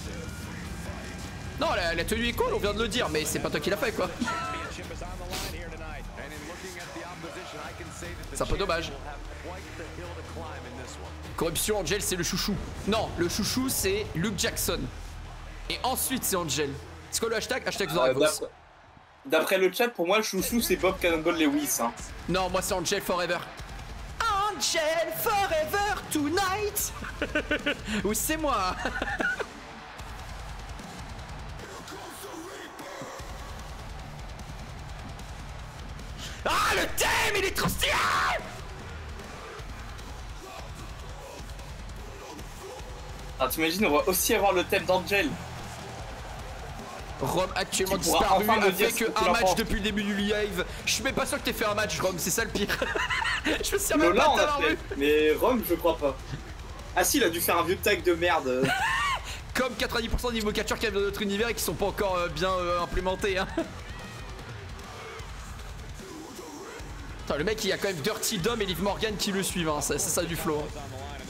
Non, la tenue est cool, on vient de le dire, mais c'est pas toi qui l'a fait, quoi. C'est un peu dommage. Corruption, Angel, c'est le chouchou. Non, le chouchou, c'est Luke Jackson. Et ensuite, c'est Angel. C'est quoi le hashtag? Hashtag Zoravos. D'après le chat, pour moi, le chouchou, c'est Bob Cannonball Lewis. Hein. Non, moi, c'est Angel Forever. Angel Forever Tonight. Oui, c'est moi. Ah, le thème, il est trop stylé. Ah, t'imagines, on va aussi avoir le thème d'Angel. Rome actuellement disparu, a fait que un match depuis le début du live. Je suis même pas sûr que t'aies fait un match, Rome, c'est ça le pire. Je me souviens même pas de t'avoir vu. Mais Rome, je crois pas. Ah si, il a dû faire un vieux tag de merde. Comme 90% des vocatures qui arrivent dans notre univers et qui sont pas encore bien implémentés. Hein. Attends, le mec, il y a quand même Dirty Dom et Liv Morgan qui le suivent, hein. C'est ça du flow. Hein.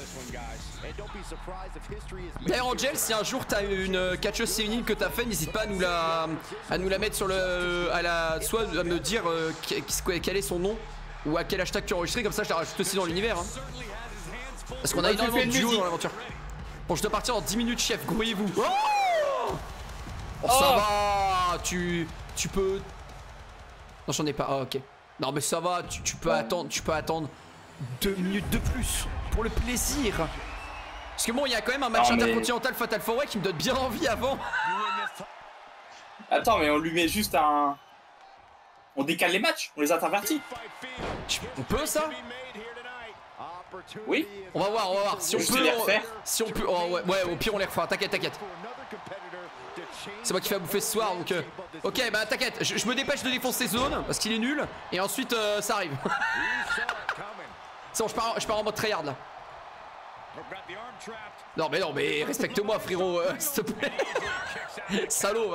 D'ailleurs Angel, si un jour t'as une catcheuse féminine que t'as fait, n'hésite pas à nous la mettre sur le soit à me dire quel est son nom ou à quel hashtag tu as enregistré, comme ça je la rajoute aussi dans l'univers. Hein. Parce qu'on a énormément de duos dans l'aventure. Bon, je dois partir en 10 minutes, chef, grouillez-vous. Oh, ça va, tu peux. Non, j'en ai pas. Ah, ok. Non, mais ça va, tu peux attendre 2 minutes de plus pour le plaisir. Parce que bon, il y a quand même un match intercontinental Fatal 4-Way qui me donne bien envie avant. Attends, mais on lui met juste un... On décale les matchs, on les intervertit. On peut ça? Oui. On va voir. Si on peut les refaire. Si on peut... Oh, ouais, au pire on les refera, t'inquiète. C'est moi qui fais à bouffer ce soir, donc... Ok, bah t'inquiète, je me dépêche de défoncer Zone, parce qu'il est nul. Et ensuite, ça arrive. C'est bon, je pars en mode tryhard là. Non mais respecte-moi frérot, s'il te plaît. Salaud.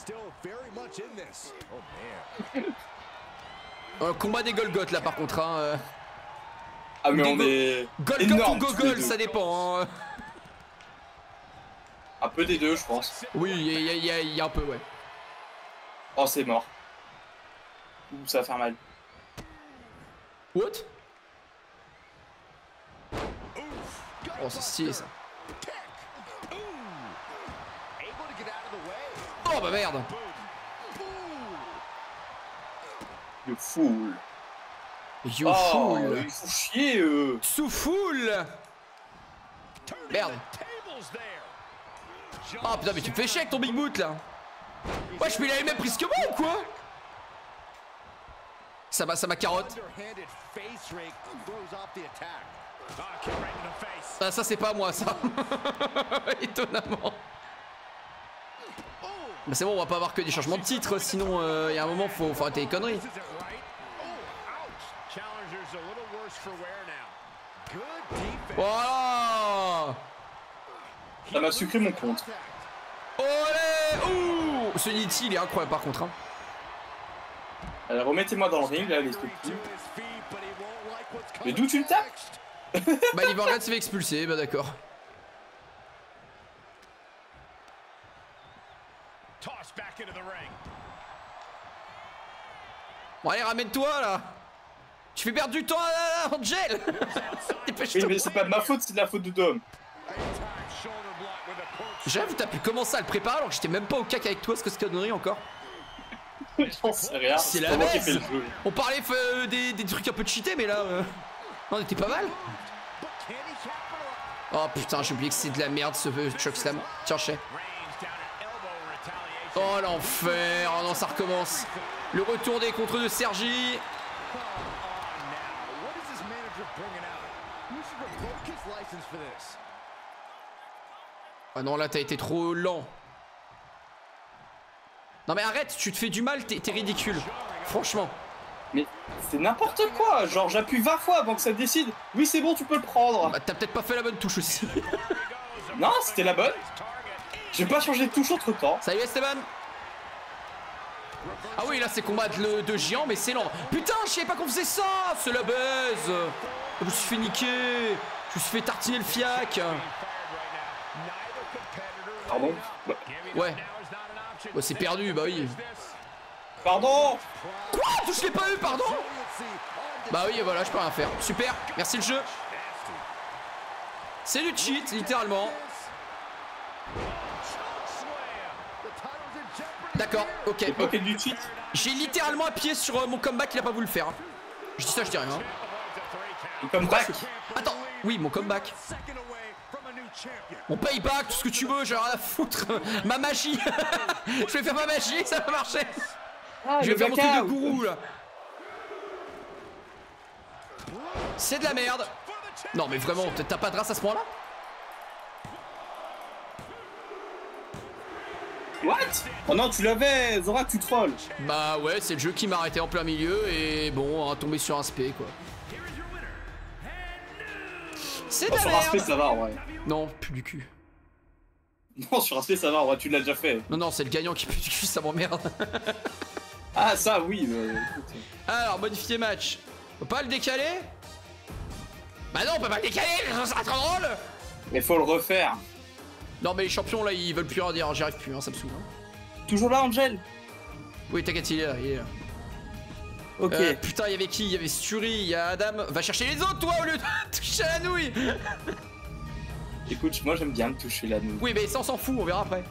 Combat des Golgoth là par contre hein. Ah mais on est... Golgoth ou Gogol, ça dépend hein. Un peu des deux je pense. Oui, il y a un peu ouais. Oh c'est mort. Ouh, ça va faire mal. What? Oh c'est stylé ça. Oh bah merde. You fool. You fool. Il faut chier Sous foule. Merde. Oh putain mais tu me fais chier avec ton big boot là. Ouais je peux la même prise que moi ou quoi? Ça m'a carotte. Ah, ça c'est pas moi ça. Étonnamment. Bah c'est bon, on va pas avoir que des changements de titre, sinon il y a un moment faut arrêter les conneries. Voilà. Ça m'a sucré mon compte. Olé. Ouh. Ce Nitty il est incroyable par contre hein. Alors remettez-moi dans le ring là les trucs. Mais d'où tu le tapes? Bah Liv Morgan s'est fait expulser, bah d'accord. Bon allez ramène-toi là. Tu fais perdre du temps à Angel. Oui mais c'est pas de ma faute, c'est de la faute de Dom. J'avoue t'as pu commencer à le préparer alors que j'étais même pas au cac avec toi, ce que c'est connerie encore. J'en sais rien. C'est la messe. On parlait des trucs un peu cheatés mais là... On était pas mal. Oh putain, j'ai oublié que c'est de la merde ce chokeslam. Tiens, chais. Oh l'enfer. Oh non, ça recommence. Le retourné contre de Sergi. Ah non, là t'as été trop lent. Non mais arrête, tu te fais du mal, t'es ridicule. Franchement. Mais c'est n'importe quoi. Genre j'appuie 20 fois avant que ça décide. Oui c'est bon, tu peux le prendre. Bah t'as peut-être pas fait la bonne touche aussi. Non, c'était la bonne. J'ai pas changé de touche entre temps. Salut Esteban. Ah oui, là c'est combat de géant, mais c'est lent. Putain, je savais pas qu'on faisait ça. C'est la baise. Je me suis fait niquer. Je me suis fait tartiner le fiac. Pardon. Ouais. Bah, c'est perdu, bah oui. Pardon. Quoi? Je l'ai pas eu, pardon? Bah oui, voilà, je peux rien faire. Super, merci le jeu. C'est du cheat, littéralement. D'accord, ok. Ok, du cheat. J'ai littéralement appuyé sur mon comeback, il a pas voulu le faire. Je dis ça, je dis rien. Le comeback. Attends, oui, mon comeback. Mon payback, tout ce que tu veux, j'ai rien à foutre. Ma magie. Je vais faire ma magie, ça va marcher. Ah, je vais faire mon truc de gourou là. C'est de la merde. Non mais vraiment, t'as pas de race à ce point là? What? Oh non, tu l'avais, Zora, tu trolls. Bah ouais, c'est le jeu qui m'a arrêté en plein milieu et bon, hein, tombé sur un spé quoi. C'est de la sur merde. Aspect ça va en vrai. Non, plus du cul. Non, sur Aspect ça va en vrai, tu l'as déjà fait. Non, non, c'est le gagnant qui pue du cul, ça m'emmerde. Ah ça oui, mais écoute. Alors, modifier match. On peut pas le décaler? Bah non, on peut pas le décaler, ça sera trop drôle. Mais faut le refaire. Non mais les champions là, ils veulent plus rien dire, j'y arrive plus, hein, ça me saoule. Hein. Toujours là, Angel? Oui, t'inquiète, il est là, il est là. Ok. Putain, il y avait qui? Il y avait Sturi, il y a Adam. Va chercher les autres, toi, au lieu de toucher à la nouille. Écoute, moi j'aime bien me toucher la nouille. Oui, mais ça, on s'en fout, on verra après.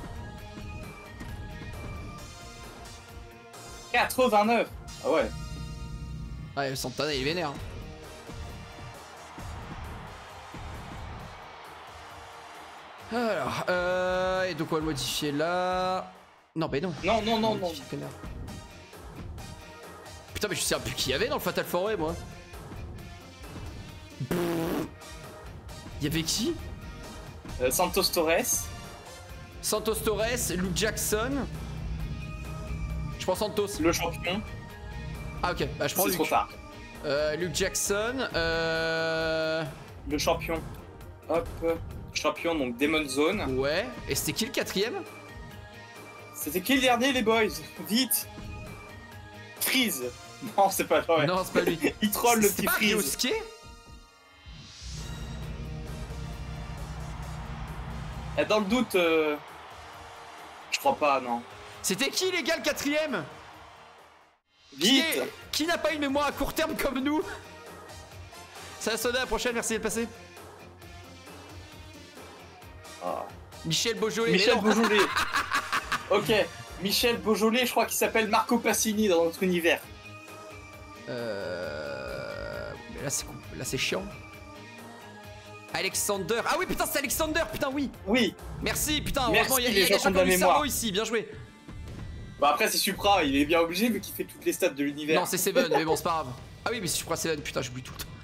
89. Ah ouais. Ouais, Santana, il est vénère. Alors, et donc on va le modifier là. Non, bah non. Non, non, non, non. Putain, mais je sais plus qui y avait dans le Fatal 4-Way, moi. Il y avait qui? Santos Torres. Santos Torres, Luke Jackson. Je prends Santos. Le champion. Ah ok, bah je prends C'est Luke. trop tard. Luke Jackson. Le champion. Hop. Champion, donc Demon Zone. Ouais. Et c'était qui le quatrième? C'était qui le dernier, les boys? Vite. Freeze. Non, c'est pas vrai. Non, c'est pas lui. Il troll le petit Freeze. Ryosuke? Dans le doute, je crois pas, non. C'était qui les gars le quatrième? Vite. Qui n'a pas une mémoire à court terme comme nous? Ça va sonner à la prochaine, merci d'être passé. Ah. Michel Beaujolais. Michel Beaujolais. Ok, Michel Beaujolais, je crois qu'il s'appelle Marco Passini dans notre univers. Mais là c'est chiant. Alexander. Ah oui putain c'est Alexander, putain oui. Oui. Merci putain, Merci, heureusement il y a des champions du cerveau ici, bien joué. Bah après c'est Supra, il est bien obligé vu qu'il fait toutes les stats de l'univers. Non c'est Seven, mais bon c'est pas grave. Ah oui mais c'est Supra Seven, putain j'oublie tout le temps.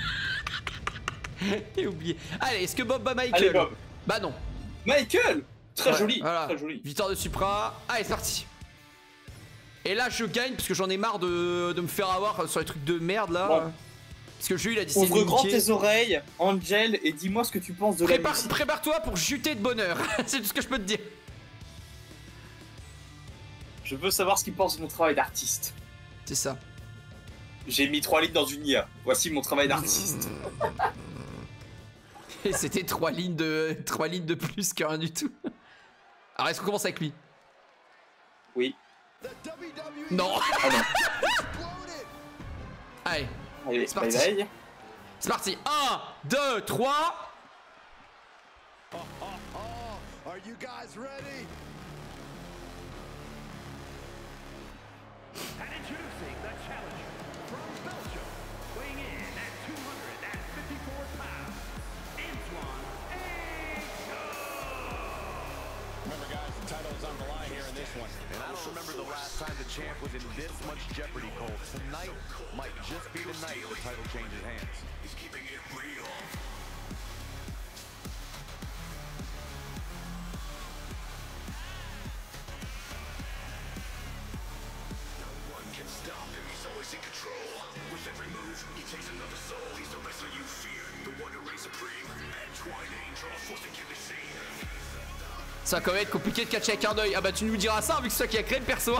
J'ai oublié. Allez, est-ce que Bob bat Michael? Allez, Bob. Bah non. Michael. Très ouais, joli, voilà. très joli. Victoire de Supra. Allez c'est parti. Et là je gagne parce que j'en ai marre de me faire avoir sur les trucs de merde là. Bon. Parce que le jeu il a dit Ouvre grand tes oreilles, Angel, et dis-moi ce que tu penses de la musique. Prépare-toi pour juter de bonheur. C'est tout ce que je peux te dire. Je veux savoir ce qu'il pense de mon travail d'artiste. C'est ça. J'ai mis 3 lignes dans une IA. Voici mon travail d'artiste. Et c'était 3 lignes de plus que rien du tout. Alors est-ce qu'on commence avec lui? Oui. Non. Ah non. Allez. Allez, c'est parti. bye bye. C'est parti. 1, 2, 3. Are you guys ready? And introducing the challenger from Belgium, weighing in at remember the last time the champ was in this much jeopardy, Cole. Tonight might just be the night the title changes hands. He's keeping it real. No one can stop him. He's always in control. With every move, he takes another soul. He's the wrestler you fear, the one who reigns supreme. Edgewine angel, forcing you to see. Ça va quand même être compliqué de catcher avec un œil. Ah bah tu nous diras ça vu que c'est toi qui a créé le perso.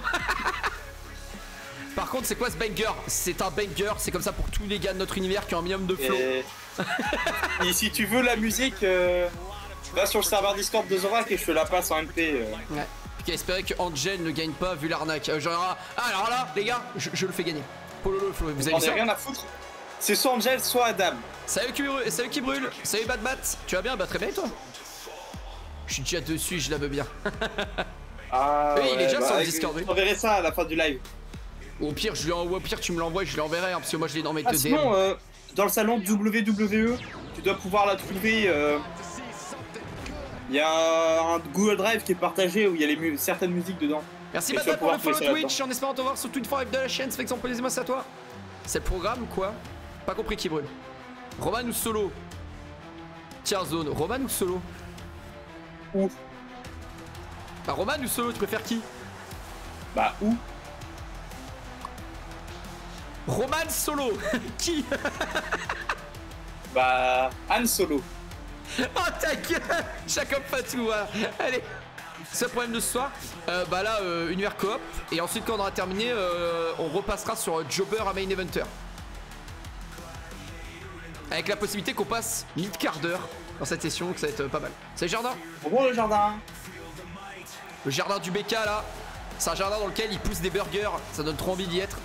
Par contre c'est quoi ce banger? C'est un banger, c'est comme ça pour tous les gars de notre univers qui ont un minimum de flow. Et si tu veux la musique, va sur le serveur Discord de Zorak et je te la passe en MP. Ouais. Puis espérer que Angel ne gagne pas vu l'arnaque. Genre, alors là les gars, je le fais gagner. Pololo, vous avez vu ça? Rien à foutre. C'est soit Angel, soit Adam. Salut qui brûle, salut Bat. Tu vas bien? Bah très bien et toi? Je suis déjà dessus, je la veux bien. Ah oui, il est déjà bah, sur le Discord. Je t'enverrai ça à la fin du live. Au pire, tu me l'envoies et je lui enverrai hein, parce que moi je l'ai dans mes deux sinon, dans le salon de WWE, tu dois pouvoir la trouver. Il y a un Google Drive qui est partagé où il y a certaines musiques dedans. Merci Batman pour le follow Twitch, en espérant te voir sur Twitch de la chaîne, ça fait que plaisir, c'est à toi. C'est le programme ou quoi? Pas compris qui brûle. Roman ou Solo? Tier zone, Roman ou Solo? Où? Bah Roman ou Solo, tu préfères qui? Bah où? Roman Solo. Qui? Bah Han Solo. Oh ta gueule. Jacob Fatou, voilà. Allez. C'est le problème de ce soir. Bah là, univers coop. Et ensuite quand on aura terminé, on repassera sur Jobber à Main Eventer. Avec la possibilité qu'on passe 1000 quarts d'heure dans cette session, que ça va être pas mal. C'est le jardin? Bonjour le jardin. Le jardin du BK là. C'est un jardin dans lequel il pousse des burgers. Ça donne trop envie d'y être.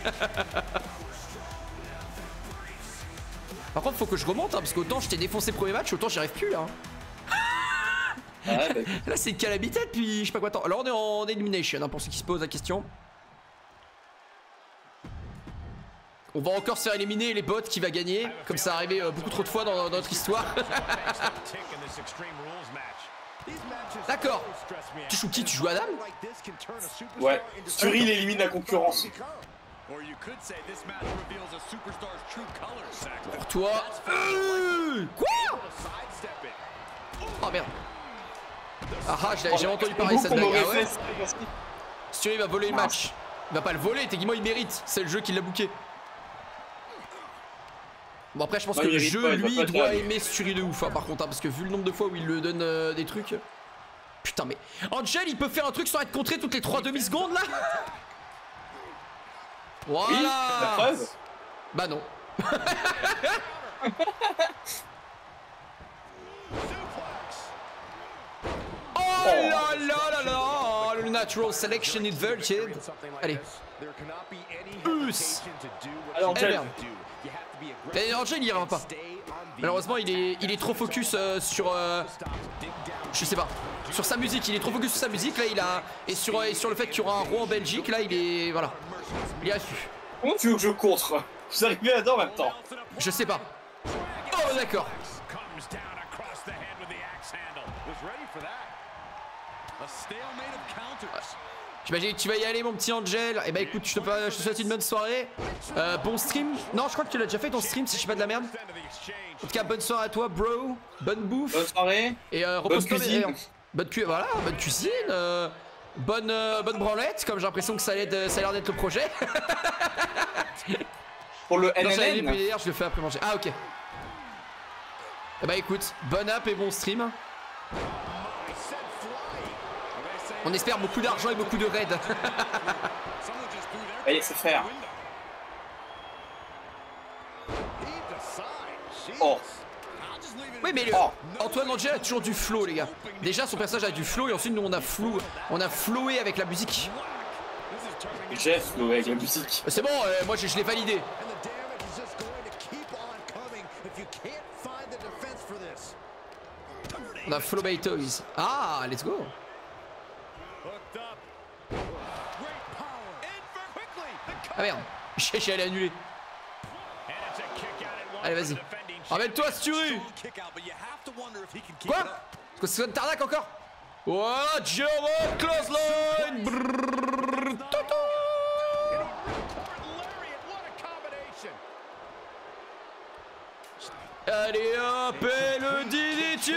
Par contre faut que je remonte hein, parce qu'autant je t'ai défoncé le premier match, autant j'y arrive plus là. Ouais, bah... Là c'est une calamité depuis je sais pas quoi temps. Alors on est en elimination hein, pour ceux qui se posent la question. On va encore se faire éliminer les bots qui va gagner. Comme ça arrivé beaucoup trop de fois dans notre histoire. D'accord. Tu joues qui? Tu joues Adam? Ouais. Sturi il élimine la concurrence. Pour toi. Quoi? Oh merde. Ah j'ai entendu parler de cette blague. Ah ouais. Sturi va voler le match. Il va pas le voler, techniquement il mérite. C'est le jeu qui l'a booké. Bon après je pense que le jeu lui doit aimer Sturi de ouf hein, par contre hein, parce que vu le nombre de fois où il lui donne des trucs. Putain mais Angel il peut faire un truc sans être contré toutes les 3 demi-secondes là. Voilà oui, bah non. Oh là là là là. Le natural selection inverted. Allez. Alors Angel. Et Angel il ira pas. Malheureusement il est trop focus sur je sais pas. Sur sa musique, il est trop focus sur sa musique là il a. Et sur le fait qu'il y aura un roi en Belgique là il est. Voilà. Il est assu. Comment tu veux que je contre? Vous arrivez là-dedans en même temps. Je sais pas. Oh d'accord. J'imagine que tu vas y aller mon petit Angel. Et bah écoute, je te souhaite une bonne soirée. Bon stream. Non je crois que tu l'as déjà fait ton stream si je sais pas de la merde. En tout cas bonne soirée à toi bro. Bonne bouffe. Bonne soirée. Et bonne cuisine. Bonne cuisine. Bonne branlette. Comme j'ai l'impression que ça a l'air d'être le projet. Pour le NNN. NNN. Je le fais après manger. Ah ok. Et bah écoute, bonne app et bon stream. On espère beaucoup d'argent et beaucoup de raids. Allez, c'est faire. Oh. Oui mais Antoine Angel a toujours du flow les gars. Déjà son personnage a du flow et ensuite nous on a flowé avec la musique. J'ai flowé avec la musique. C'est bon, moi je l'ai validé. On a flow by toys. Ah let's go. Ah merde, j'ai allé annuler. Allez vas-y. Ramène-toi Sturi. Quoi? Est-ce que c'est une tarnaque encore? Voilà, German clothesline. Allez hop, et le DDT.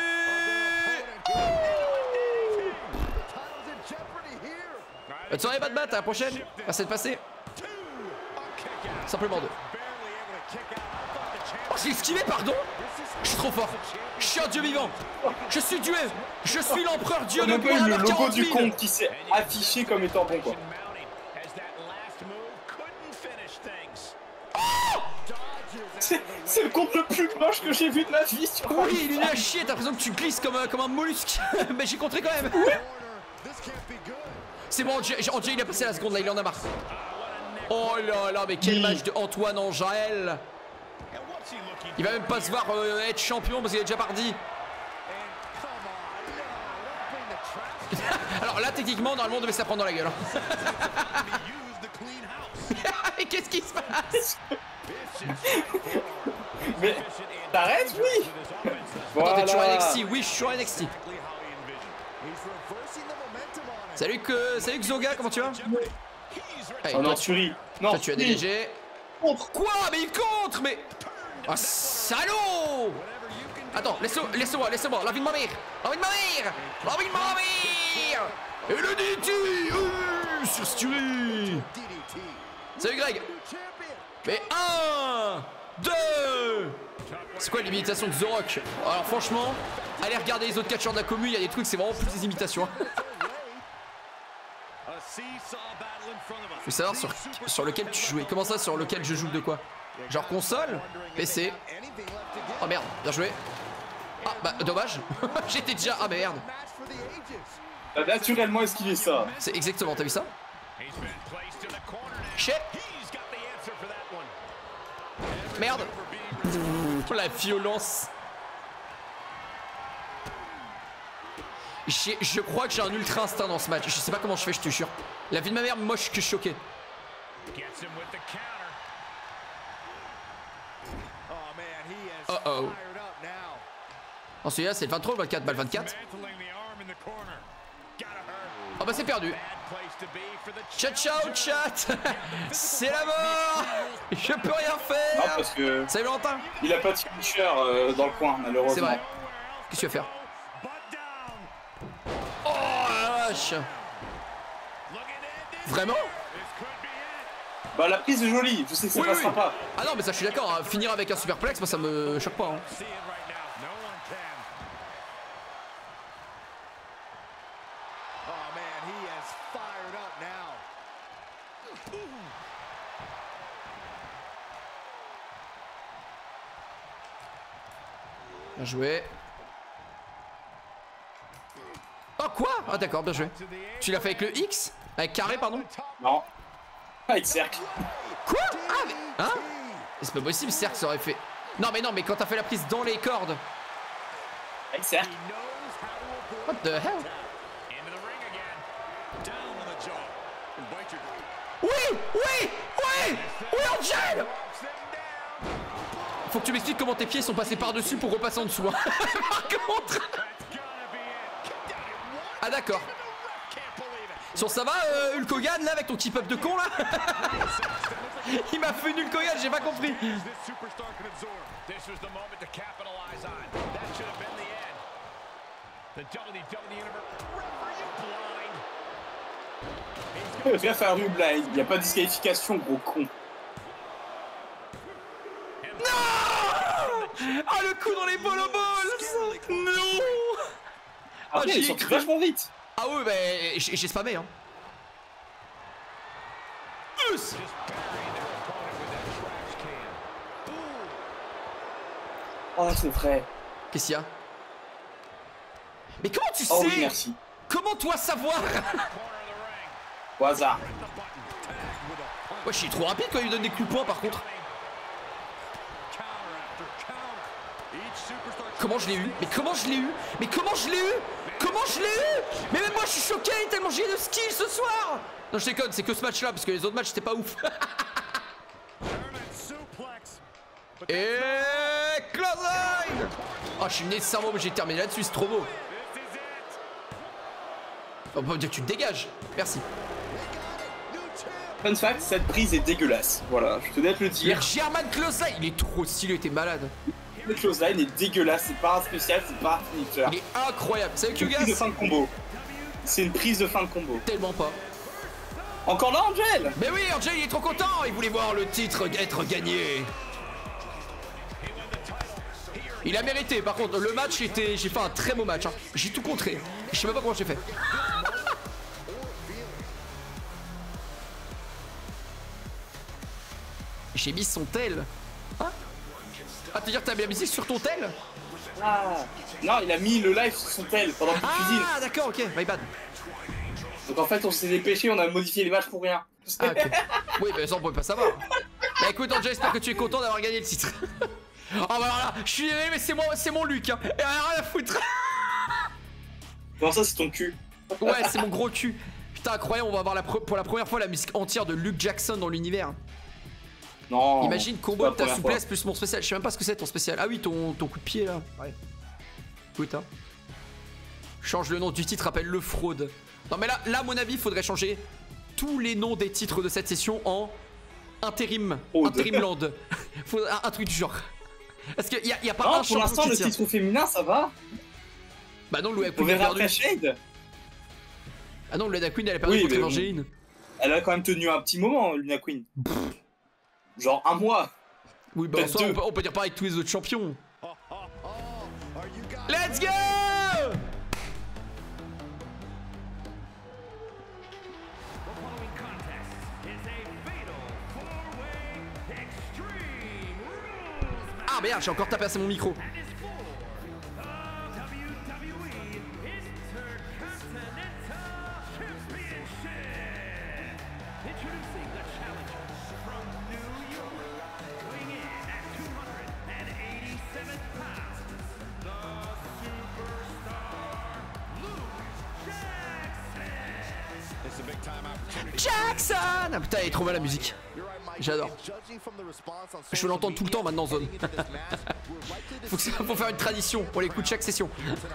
Bonne soirée, Bad Bat, à la prochaine. Merci de passer. Simplement deux. Oh, j'ai esquivé, pardon. Je suis trop fort. Je suis un dieu vivant. Je suis Dieu. Je suis l'empereur dieu de Warhammer 40 000. Le logo du compte qui s'est affiché comme étant bon, quoi. C'est le compte le plus moche que j'ai vu de ma vie. Oui, il est nul à chier. T'as l'impression que tu glisses comme un mollusque. Mais j'ai contré quand même. C'est bon, André, il a passé la seconde là, il en a marre. Oh là là, mais quel match de Antoine Angel. Il va même pas se voir être champion parce qu'il est déjà parti. Alors là, techniquement, normalement, on devait se la prendre dans la gueule. Et qu'est-ce qui se passe? Mais t'arrêtes, oui. Attends, t'es toujours NXT? Oui, je suis sur NXT. Salut Xoga, comment tu vas? Oh non, Fury. Non, toi tu as dégagé. Quoi? Mais il contre, mais... Oh, salaud! Attends, laisse-moi, la vie de ma mère! La vie de ma mère! La vie de ma mère! Et le DT! Sur Stury! Salut Greg! Mais 1, 2! C'est quoi l'imitation de The Rock? Alors franchement, allez regarder les autres catcheurs de la commu, il y a des trucs, c'est vraiment plus des imitations. Je veux savoir sur lequel tu jouais. Comment ça, sur lequel je joue de quoi? Genre console? PC? Oh merde, bien joué. Ah bah dommage. J'étais déjà... Ah merde. T'as naturellement esquivé ça. C'est exactement, t'as vu ça? Shit. Merde. La violence. Je crois que j'ai un ultra instinct dans ce match. Je sais pas comment je fais, je te jure. La vie de ma mère, moche que je suis choqué. Oh oh. Oh celui-là c'est le 23 ou le 24? Bah le 24. Oh bah c'est perdu. Ciao ciao chat. C'est la mort. Je peux rien faire. Non parce que... Salut Valentin. Il a pas de finisher dans le coin malheureusement. C'est vrai. Qu'est-ce que tu vas faire? Oh la vache. Vraiment? Bah la prise est jolie, je sais que ça passera pas. Ah non mais ça je suis d'accord, hein. Finir avec un superplex, moi ça me choque pas hein. Bien joué. Oh quoi? Ah d'accord, bien joué. Tu l'as fait avec le X? Avec carré pardon? Non. Avec cercle. Quoi? Ah mais... Hein? C'est pas possible, cercle ça aurait fait... Non mais quand t'as fait la prise dans les cordes. Avec cercle. What the hell? Oui! Angel! Faut que tu m'expliques comment tes pieds sont passés par-dessus pour repasser en dessous. Hein. Par contre... Ah d'accord. Sur ça va Hulk Hogan là avec ton keep up de con là? Il m'a fait une Hulk Hogan, j'ai pas compris. Viens faire un blind, il n'y a pas de disqualification gros con. Non! Ah le coup dans les bolobols! Non! Ah ils sont vachement vite. Ah oui bah j'ai spammé hein. Oh c'est vrai. Qu'est-ce qu'il y a? Mais comment tu sais? Oh oui, merci. Comment toi savoir? Au hasard. Ouais je suis trop rapide quand il me donne des coups de poing par contre. Comment je l'ai eu? Mais comment je l'ai eu? Mais comment je l'ai eu? Comment je l'ai eu? Mais même moi je suis choqué tellement j'ai de skill ce soir. Non je déconne, c'est que ce match là parce que les autres matchs c'était pas ouf. Et clothesline. Oh je suis nécessairement obligé de terminer là-dessus, c'est trop beau. On peut dire que tu te dégages. Merci. Fun fact, cette prise est dégueulasse. Voilà, je tenais à te le dire. German Clothesline, il est trop stylé, t'es malade. Le clothesline est dégueulasse, c'est pas un spécial, c'est pas un finisher. Il est incroyable. C'est une prise de fin de combo. C'est une prise de fin de combo. Tellement pas. Encore là, Angel? Mais oui, Angel, il est trop content. Il voulait voir le titre être gagné. Il a mérité. Par contre, le match était... J'ai fait un très beau match. Hein. J'ai tout contré. Je sais même pas comment j'ai fait. J'ai mis son tel. Hein? Ah, te dire que t'as bien misé sur ton tel? Ah. Non, il a mis le live sur son tel pendant qu'il cuisine. Ah, d'accord, ok. My bad. Donc en fait, on s'est dépêché, on a modifié les matchs pour rien. Ah, ok. Oui, mais ça, on pouvait pas savoir. Bah écoute, Angel, j'espère que tu es content d'avoir gagné le titre. Oh bah voilà, je suis désolé, mais c'est mon Luc, hein. Et rien à foutre. Non, ça, c'est ton cul. Ouais, c'est mon gros cul. Putain, incroyable, on va avoir pour la première fois la musique entière de Luke Jackson dans l'univers. Non. Imagine combo de ta souplesse plus mon spécial. Je sais même pas ce que c'est ton spécial. Ah oui, ton coup de pied là. Ouais. Écoute, hein. Change le nom du titre, appelle le fraude. Non mais là, à mon avis, il faudrait changer tous les noms des titres de cette session en intérim. Interimland. Faut un truc du genre. Parce qu'il y a pas un champion. Pour l'instant, le titre féminin, ça va. Bah non, Luna Queen a perdu. Shade. Ah non, Luna Queen, elle a perdu contre Evangeline. Elle a quand même tenu un petit moment, Luna Queen. Genre un mois. Oui, bah on peut dire pareil avec tous les autres champions. Let's go! Ah merde, j'ai encore tapé à mon micro. Jackson! Ah putain, elle est trop mal la musique. J'adore. Je veux l'entendre tout le temps maintenant, Zone. Faut faire une tradition. On l'écoute chaque session.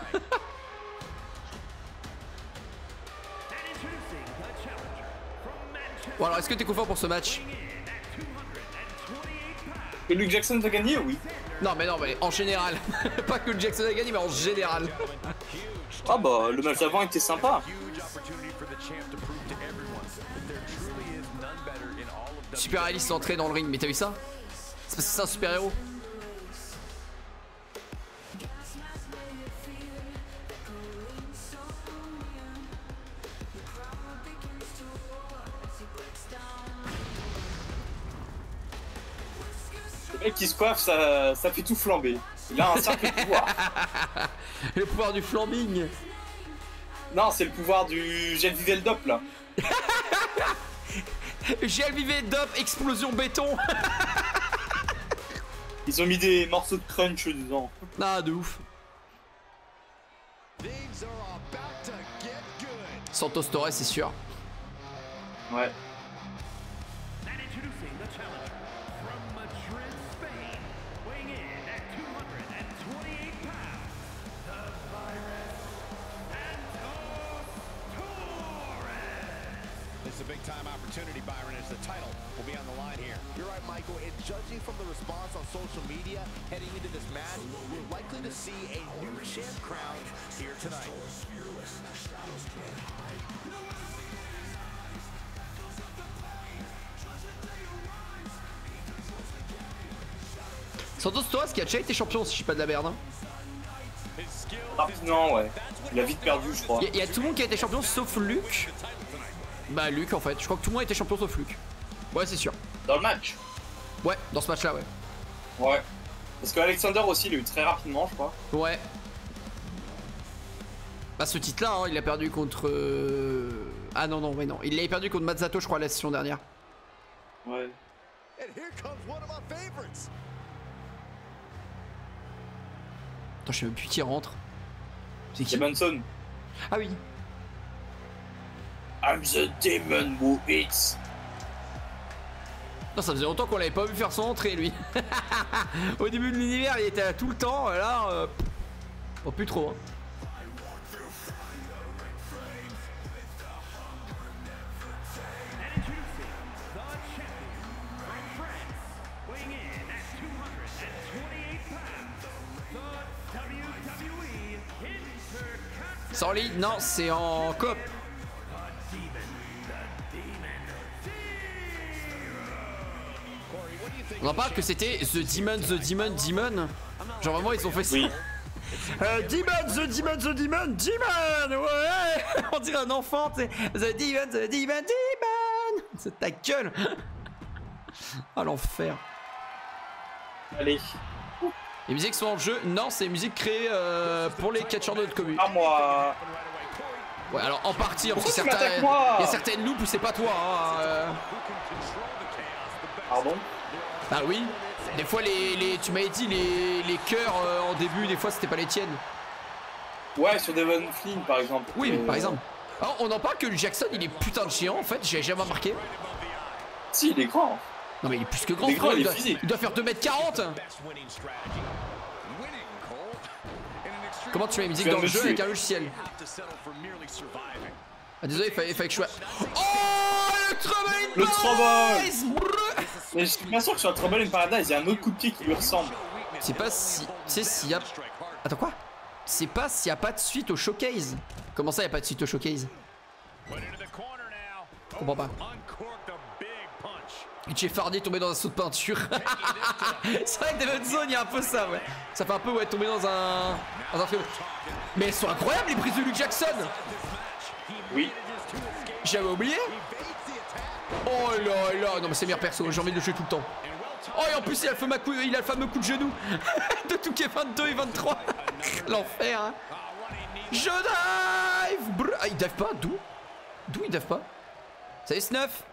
Bon alors, est-ce que t'es confiant pour ce match? Que Luke Jackson va gagner, oui. Non mais en général. Pas que Jackson a gagné, mais en général. Ah bah, le match d'avant était sympa. Super Alice entrée dans le ring, mais t'as vu ça? C'est parce que c'est un super héros. Le mec qui se coiffe, ça fait tout flamber. Il a un cercle pouvoir. Le pouvoir du flambing. Non, c'est le pouvoir du gel vivel dop là. Gel vivé dop, explosion béton. Ils ont mis des morceaux de crunch dedans. Ah, de ouf. Santos Torres, c'est sûr. Ouais. A big time opportunity, Byron, as the title will be on the line here. You're right, Michael, and judging from the response on social media heading into this match, we're likely to see a new champ crowned here tonight. Santos Torres qui a déjà été champion, si je suis pas de la merde. Hein. Non, ouais. Il a vite perdu, je crois. Il y a tout le monde qui a été champion sauf Luke. Bah Luke en fait, je crois que tout le monde a été champion sauf Luke. Ouais, c'est sûr. Dans le match? Ouais, dans ce match là, ouais. Ouais. Parce que Alexander aussi, il a eu très rapidement, je crois. Ouais. Bah ce titre là, hein, il a perdu contre... Ah non, non, mais non. Il l'avait perdu contre Mazzato, je crois, la session dernière. Ouais. Attends, je sais même plus qui rentre. C'est qui? Manson. Ah oui. I'm the demon who eats. Non, ça faisait longtemps qu'on l'avait pas vu faire son entrée, lui. Au début de l'univers, il était là tout le temps. Là, oh, plus trop. Hein. C'est en ligne? Non, c'est en coop. On en parle que c'était The Demon. Genre vraiment ils ont fait ça. Oui. The Demon, ouais. On dirait un enfant, tu sais. The Demon. C'est ta gueule. Ah l'enfer. Allez. Les musiques sont en jeu? Non, c'est les musiques créées pour les catcheurs de notre commune. Ah moi. Ouais, alors en partie, parce qu'il Pourquoi tu m'attaques, moi y a certaines loupes où c'est pas toi. Hein, Pardon? Bah oui. Des fois, tu m'avais dit les chœurs en début, des fois c'était pas les tiennes. Ouais, sur Devon Flynn par exemple. Oui, par exemple. Alors, on en parle que le Jackson il est putain de géant en fait, j'ai jamais remarqué. Si, il est grand. Non mais il est plus que grand, Il est grand, il est doit, physique. il doit faire 2m40. Comment tu mets la musique dans le jeu avec un logiciel? Ah désolé, il fallait que je sois... Oh le Trouble! Mais je suis bien sûr que sur Trouble in Paradise, il y a un autre coup de pied qui lui ressemble. C'est pas si... Tu sais s'il y a... Attends quoi? C'est pas s'il y a pas de suite au showcase. Comment ça il y a pas de suite au showcase? Je comprends pas. Jeff Hardy est tombé dans un saut de peinture. C'est vrai que Devon Zone il y a un peu ça ouais. Ça fait un peu ouais tomber dans un truc. Mais elles sont incroyables les prises de Luke Jackson. Oui. J'avais oublié. Oh là là. Non mais c'est meilleur perso, j'ai envie de le jouer tout le temps. Oh et en plus il a le fameux coup de genou de Touquet 22 et 23. L'enfer hein. Je dive. Ah il dive pas. D'où il dive pas? Salut Snuff.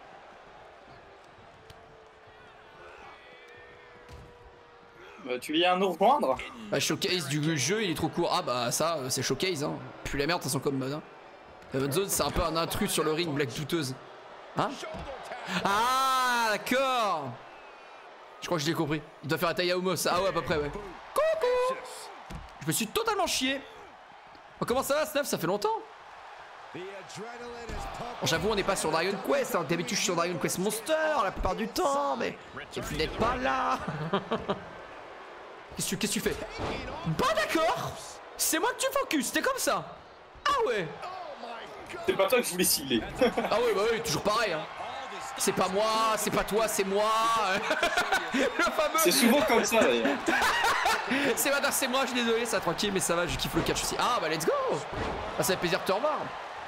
Tu viens nous rejoindre? Bah showcase du jeu il est trop court. Ah bah ça c'est showcase hein. Puis la merde de toute façon comme mode hein. Devon Zone c'est un peu un intrus sur le ring, blague douteuse. Hein? Ah d'accord. Je crois que je l'ai compris. Il doit faire la taille à Homos. Ah ouais à peu près ouais. Coucou. Je me suis totalement chié. Oh, comment ça va Snuff? Ça fait longtemps. Bon, j'avoue on n'est pas sur Dragon Quest hein. D'habitude je suis sur Dragon Quest Monster la plupart du temps. Mais vous n'êtes pas là. Qu'est-ce que tu fais? Bah d'accord. C'est moi que tu focus, c'était comme ça. Ah ouais. C'est pas toi que je voulais cibler. Ah ouais bah oui, toujours pareil hein. C'est pas moi, c'est pas toi, c'est moi. Le fameux. C'est souvent comme ça d'ailleurs. C'est moi, je suis désolé, ça tranquille, mais ça va, je kiffe le catch aussi. Ah bah let's go. Ah, ça fait plaisir de te revoir.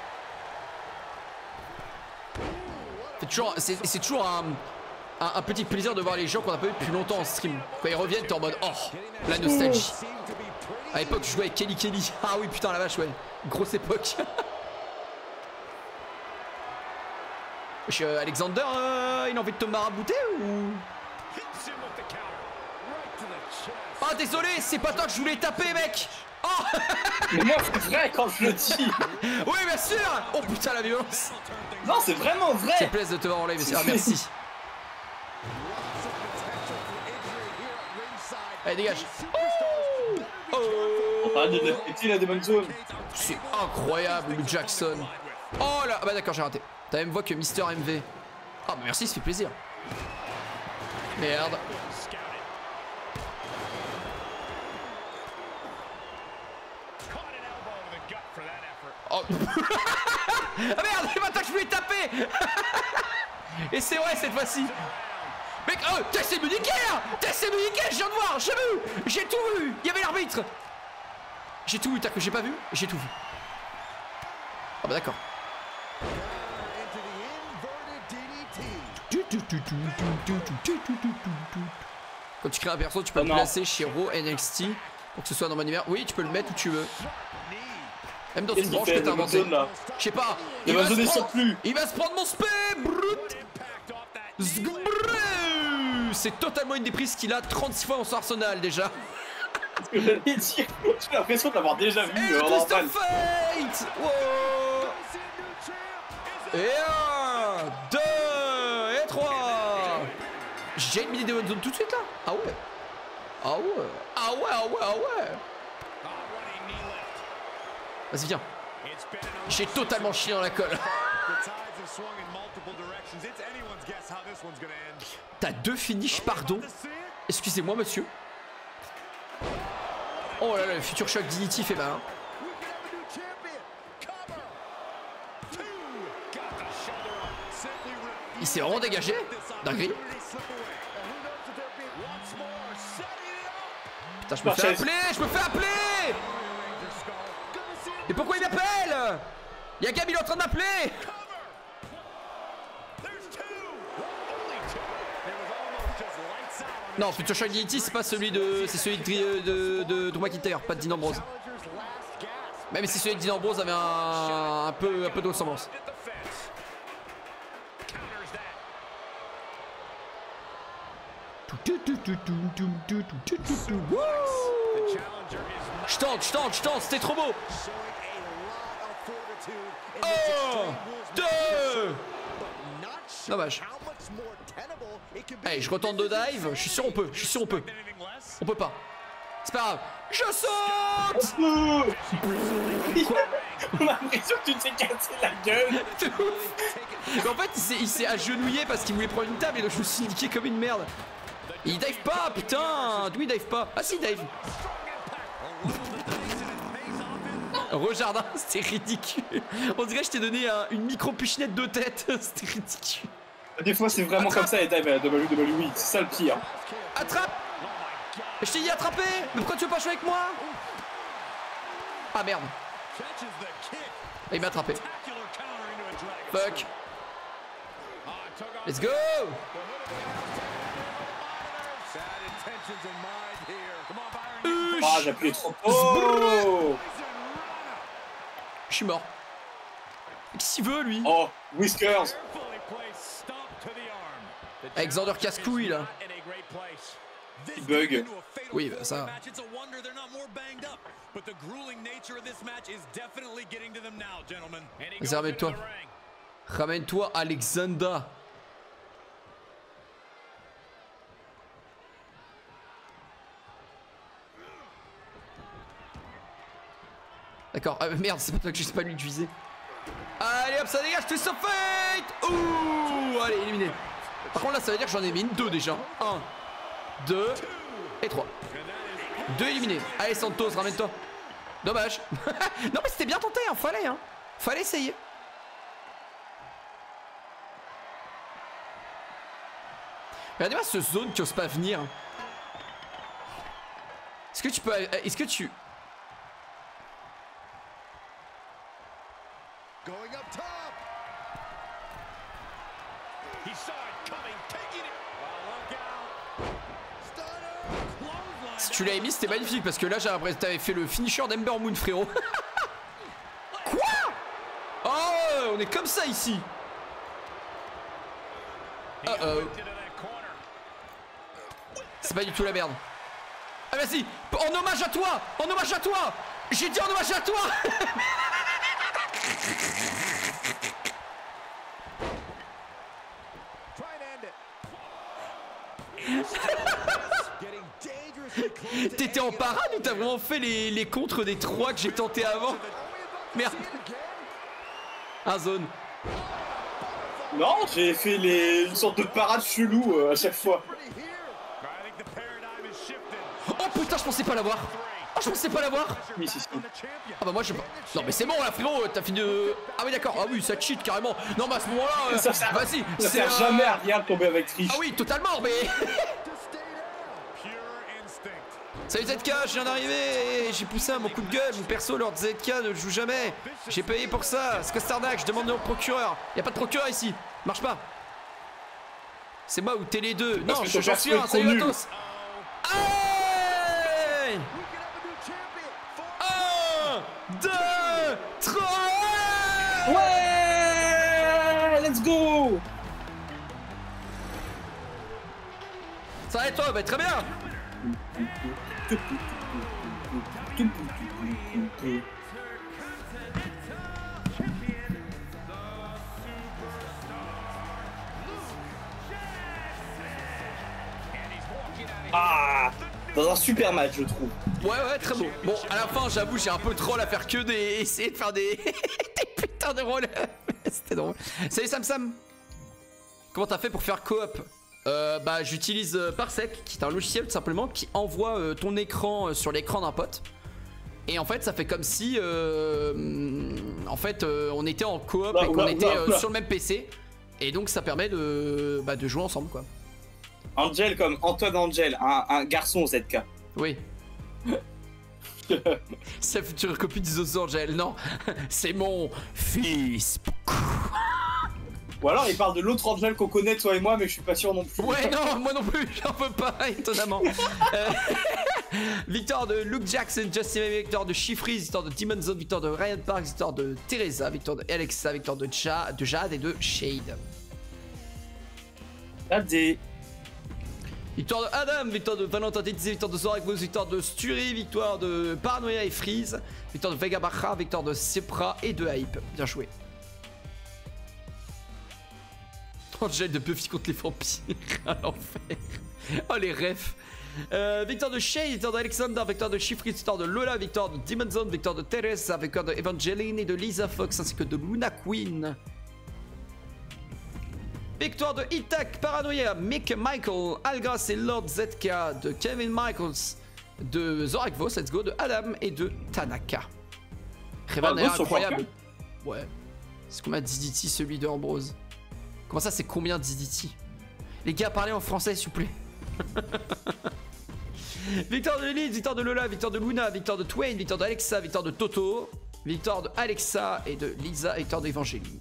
C'est toujours un petit plaisir de voir les gens qu'on a pas vu depuis longtemps en stream. Quand ils reviennent, t'es en mode oh, la nostalgie. À l'époque, je jouais avec Kelly. Ah oui, putain, la vache, ouais. Grosse époque. Alexander, il a envie de te marabouter ou... Ah désolé, c'est pas toi que je voulais taper mec. Oh. Mais moi c'est vrai quand je le dis. Oui bien sûr. Oh putain la violence. Non c'est vraiment vrai. C'est plaisir de te voir en live, ah, merci. Allez dégage. Oh, la Demon Zone. C'est incroyable le Jackson. Oh là, ah bah d'accord j'ai raté. T'as même voix que Mister MV. Ah bah merci, ça fait plaisir. Merde. Oh. Ah merde, c'est pas toi que je voulais taper. Et c'est vrai cette fois-ci. Mec, oh, c'est Muniquer. Je viens de voir, j'ai tout vu. Il y avait l'arbitre. J'ai tout vu, t'as que j'ai pas vu? J'ai tout vu. Ah bah d'accord. Quand tu crées un perso, tu peux le placer chez Raw NXT pour que ce soit dans mon univers. Oui, tu peux le mettre où tu veux. Même dans une branche que t'as inventé. Je sais pas. Il va se prendre mon spé. C'est totalement une des prises qu'il a 36 fois dans son arsenal déjà. J'ai l'impression de l'avoir déjà vu. Fate. Wow. Et 1, 2 et 3. J'ai une idée de Devon Zone tout de suite là. Ah ouais. Ah ouais. Ah ouais, ah ouais, ah ouais. Vas-y viens. J'ai totalement chié dans la colle. T'as 2 finishes, pardon. Excusez-moi monsieur. Oh là là, le futur choc Dignity fait mal. Hein. Il s'est vraiment dégagé. Dinguerie. Putain, je me fais appeler. Je me fais appeler. Et pourquoi il m'appelle? Y'a Gab, il est en train de m'appeler. Non, Future Shock Dignity, c'est pas celui de. C'est celui de Drew McIntyre, pas de Dean Ambrose. Même si celui de Dean Ambrose avait un peu de ressemblance. Je tente, c'était trop beau. 1, 2. Dommage. Allez, je retente de dive. Je suis sûr on peut. On peut pas. C'est pas grave. Je saute. On a l'impression que tu t'es cassé la gueule. Mais en fait, il s'est agenouillé parce qu'il voulait prendre une table et donc je me suis niqué comme une merde. Il dive pas, putain. D'où il dive pas? Ah si, il dive. Rejardin, c'était ridicule. On dirait que je t'ai donné une micro-puchenette de tête. C'était ridicule. Des fois, c'est vraiment comme ça les dives à WWE. C'est ça le pire. Attrape. Je t'ai dit attraper. Mais pourquoi tu veux pas jouer avec moi? Ah merde. Il m'a attrapé. Fuck. Let's go. Ah, j'ai appuyé trop tôt. Je suis mort. Qu'est-ce qu'il veut lui? Oh, Whiskers. Alexander casse-couille là. Il bug. Oui, bah ça. Vas-y, ramène-toi. Ramène-toi, Alexander. D'accord, merde, c'est pas toi que je sais pas l'utiliser. Allez hop, ça dégage, twist of fate. Ouh, allez, éliminé. Par contre là, ça veut dire que j'en ai mis 2 déjà. 1, 2 et 3. 2 éliminés. Allez Santos, ramène-toi. Dommage. Non mais c'était bien tenté, hein. Fallait essayer. Regardez-moi ce zone qui ose pas venir. Est-ce que tu peux... Est-ce que tu... Si tu l'avais mis, c'était magnifique parce que là, j'ai l'impression que t'avais fait le finisher d'Ember Moon, frérot. Quoi? Oh, on est comme ça ici. C'est pas du tout la merde. Ah vas-y, en hommage à toi. J'ai dit en hommage à toi. T'étais en parade ou t'as vraiment fait les contres des 3 que j'ai tenté avant? Merde. Un zone. Non, j'ai fait une sorte de parade chelou à chaque fois. Oh putain, je pensais pas l'avoir. Oui, si. Ah bah moi je... Non mais c'est bon là frérot, t'as fini de... Ah oui d'accord, ah oui ça cheat carrément. Non mais à ce moment là, vas-y. Ça sert jamais à rien de tomber avec triche. Ah oui totalement mais... Salut ZK, je viens d'arriver et j'ai poussé à mon coup de gueule. Mon perso Lord ZK ne joue jamais. J'ai payé pour ça. C'est Stardac, je demande au procureur. Y'a pas de procureur ici, marche pas. C'est moi ou t'es les deux. Non, je suis un, salut à tous. Allez 1, 2, 3. Ouais, let's go. Ça va et toi? Bah très bien. Ah, dans un super match je trouve. Ouais très beau. Bon à la fin j'avoue j'ai un peu de troll à faire que essayer de faire des putain de rôles. C'était drôle. Salut Sam. Comment t'as fait pour faire coop? Bah j'utilise Parsec, qui est un logiciel tout simplement qui envoie ton écran sur l'écran d'un pote. Et en fait ça fait comme si on était en coop et qu'on était sur le même PC. Et donc ça permet de jouer ensemble quoi. Angel comme Antoine Angel, un garçon ZK. Oui. C'est la future copie des Angel, non. C'est mon fils. Ou alors il parle de l'autre Angel qu'on connaît toi et moi mais je suis pas sûr non plus. Ouais non moi non plus j'en veux pas étonnamment. Victoire de Luke Jackson, Justin May, victoire de Shifreeze, victoire de Demon Zone, victoire de Ryan Parks, victoire de Teresa, victoire de Alexa, victoire de Jade et de Shade. Victoire de Adam, victoire de Valentin Tizzi, victoire de Zorak Vos, victoire de Sturi, victoire de Paranoia et Freeze, victoire de Vega Baja, victoire de Sepra et de Hype. Bien joué. Angel de Buffy contre les vampires à l'enfer. Oh les refs. Victoire de Shade, victoire d'Alexander, victoire de Shifreeze, victoire de Lola, victoire de Demon Zone, victoire de Teresa, victoire de Evangeline et de Lisa Fox ainsi que de Luna Queen. Victoire de Itak, Paranoia, Mick Michael, Algas et Lord ZK, de Kevin Michaels, de Zorak Vos, let's go, de Adam et de Tanaka. Revan est incroyable. Ouais. C'est combien DDT celui de Ambrose? Comment ça c'est combien DDT? Les gars parlez en français s'il vous plaît. Victoire de Lilith, victoire de Lola, victoire de Luna, victoire de Twain, victoire d'Alexa, victoire de Toto, victoire de Alexa et de Lisa, victoire d'Evangeline.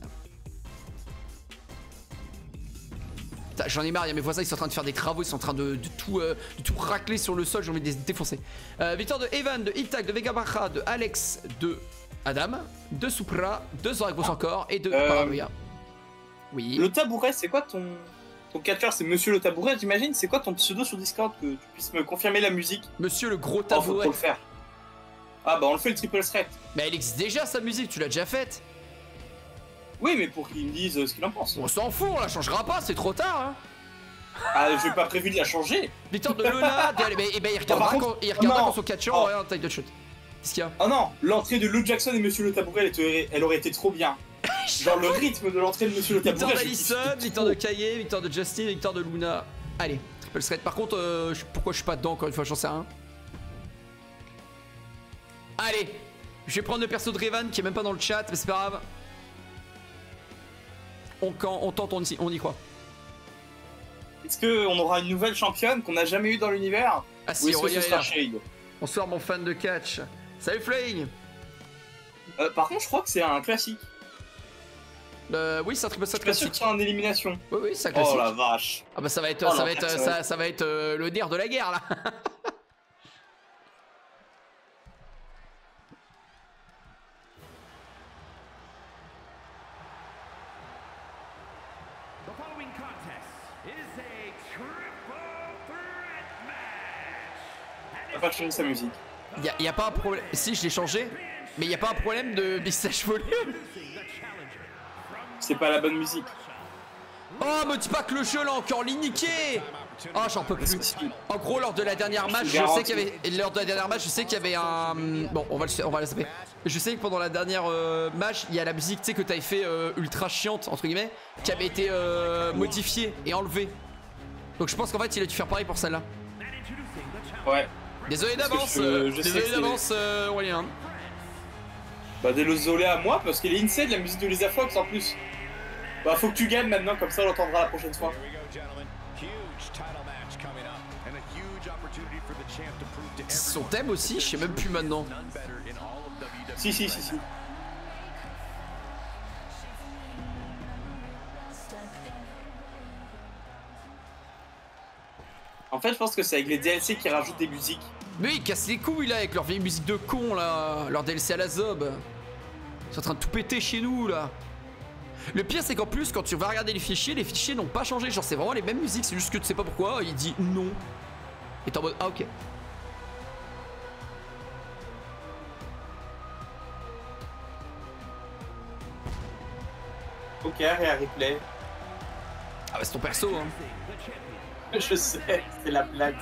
J'en ai marre, il y a mes voisins, ils sont en train de faire des travaux, ils sont en train de tout racler sur le sol, j'ai envie de les défoncer. Victoire de Evan, de Itak, de Vega Baja, de Alex, de Adam, de Supra, de Zorakos encore et de Paranoia. Oui. Le tabouret, c'est quoi ton catcheur? C'est Monsieur le tabouret, j'imagine. C'est quoi ton pseudo sur Discord que tu puisses me confirmer la musique? Monsieur le gros tabouret. Faut le faire. Ah bah on le fait le triple threat. Mais elle existe déjà sa musique, tu l'as déjà faite. Oui, mais pour qu'il me dise ce qu'il en pense. On s'en fout, on la changera pas, c'est trop tard. Hein. Ah, j'ai pas prévu de la changer. Victoire de Lola, il regardera quand son catcheur aurait un taille de shot. Qu'est-ce qu'il y a? Oh non, l'entrée de Luke Jackson et Monsieur le tabouret, elle aurait été trop bien. Genre le rythme de l'entrée de Monsieur le tabouret. Victoire d'Alison, victoire de Kaye, victoire de Justin, victoire de Luna. Allez, triple threat. Par contre, pourquoi je suis pas dedans encore une fois, j'en sais rien. Allez, je vais prendre le perso de Revan qui est même pas dans le chat, mais c'est pas grave. On tente, on y croit. Est-ce qu'on aura une nouvelle championne qu'on n'a jamais eue dans l'univers? Ah si, ou est-ce que ce sera Shade? Bonsoir mon fan de catch. Salut Flying. Par contre, je crois que c'est un classique. Oui, c'est un triple threat classique. Je suis pas sûr que c'est en élimination. Oui, c'est un classique. Oh la vache. Ah bah ça va être, ça va être le nerf de la guerre là. Il a pas changé sa musique. Y a pas un problème. Si, je l'ai changé, mais y a pas un problème de message volume. C'est pas la bonne musique. Oh, me dis pas que le jeu l'a encore niqué. Oh, j'en peux plus. En gros, lors de la dernière match, je sais qu'il y avait un. Bon, on va la saper. Je sais que pendant la dernière match, il y a la musique, tu sais, que t'avais fait ultra chiante entre guillemets, qui avait été modifiée et enlevée. Donc je pense qu'en fait, il a dû faire pareil pour celle-là. Ouais. Désolé d'avance. Désolé d'avance, Aurélien. Bah désolé à moi parce qu'elle est insane la musique de Lisa Fox en plus. Bah faut que tu gagnes maintenant, comme ça on l'entendra la prochaine fois. C'est son thème aussi, je sais même plus maintenant. Si. En fait je pense que c'est avec les DLC qui rajoutent des musiques. Mais ils cassent les couilles là avec leur vieille musique de con là, leur DLC à la zob. Ils sont en train de tout péter chez nous là. Le pire c'est qu'en plus quand tu vas regarder les fichiers n'ont pas changé. Genre c'est vraiment les mêmes musiques, c'est juste que tu sais pas pourquoi, il dit non. Et t'es en mode ah ok. Ok, et à replay. Ah bah c'est ton perso hein. Je sais, c'est la blague.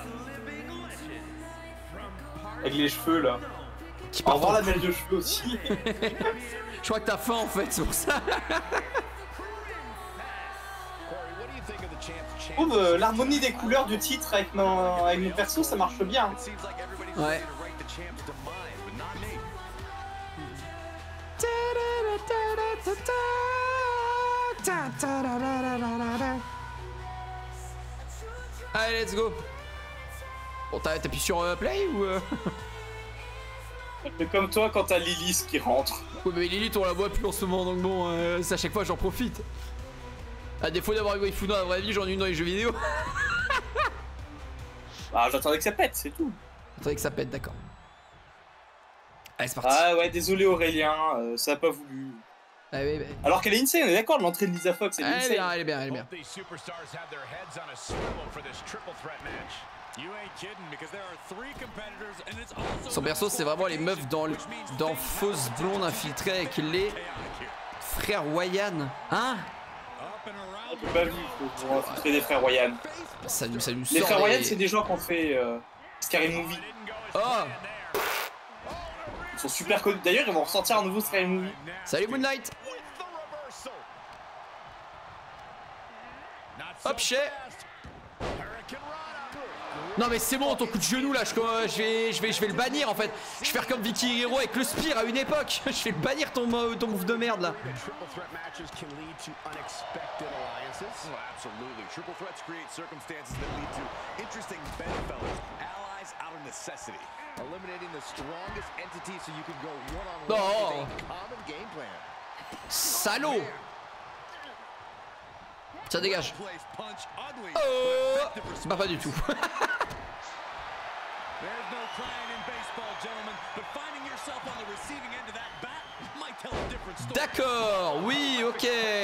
Avec les cheveux là. Au revoir la mèche de cheveux aussi. Je crois que t'as faim en fait, c'est pour ça. trouve l'harmonie des couleurs du titre avec mon perso, ça marche bien. Ouais. Allez, let's go. Bon, t'appuies sur play ou C'est comme toi quand t'as Lilith qui rentre. Oui, mais Lilith on la voit plus en ce moment, donc bon, c'est à chaque fois j'en profite. À défaut d'avoir une waifu dans la vraie vie, j'en ai une dans les jeux vidéo. Bah, j'attendais que ça pète, c'est tout. J'attendais que ça pète, d'accord. Allez, c'est parti. Ah ouais, désolé Aurélien, ça a pas voulu. Ah oui, bah... Alors qu'elle est insane, on est d'accord, l'entrée de Lisa Fox, elle est insane. Elle est bien, elle est bien. Son perso, c'est vraiment les meufs dans fausse blonde infiltrée avec les frères Wyan. Hein? On peut pas vivre pour infiltrer des frères Wyan. Ça nous sort. Les frères Wyan, c'est des gens qui ont fait Scary Movie. Oh! Ils sont super connus. D'ailleurs, ils vont ressortir un nouveau Scary Movie. Salut Moonlight! Hop, chez! Non mais c'est bon, ton coup de genou là, je vais le bannir en fait. Je vais faire comme Vicky Hero avec le Spear à une époque. Je vais le bannir ton move de merde là. Non. Salaud. Ça dégage. Oh, c'est pas du tout. D'accord, oui, ok.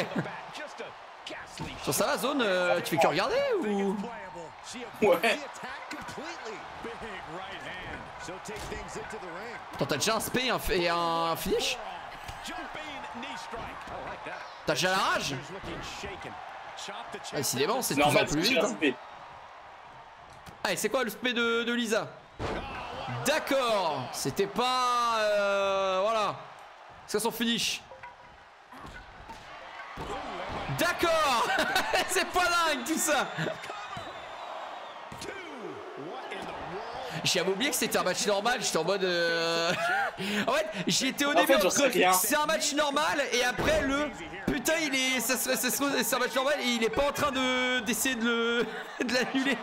Sur ça va, Zone, tu fais que regarder ou? Ouais. Attends, t'as déjà un spé et un finish? T'as déjà la rage? Ah, décidément, c'est de plus en plus vite. Hein. Allez, c'est quoi le spé de Lisa? D'accord, c'était pas... voilà. C'est son finish. D'accord. C'est pas dingue tout ça. J'avais oublié que c'était un match normal, j'étais en mode... En fait, j'étais au début c'est un match normal et après le... Putain, il est... C'est un match normal et il est pas en train d'essayer de l'annuler.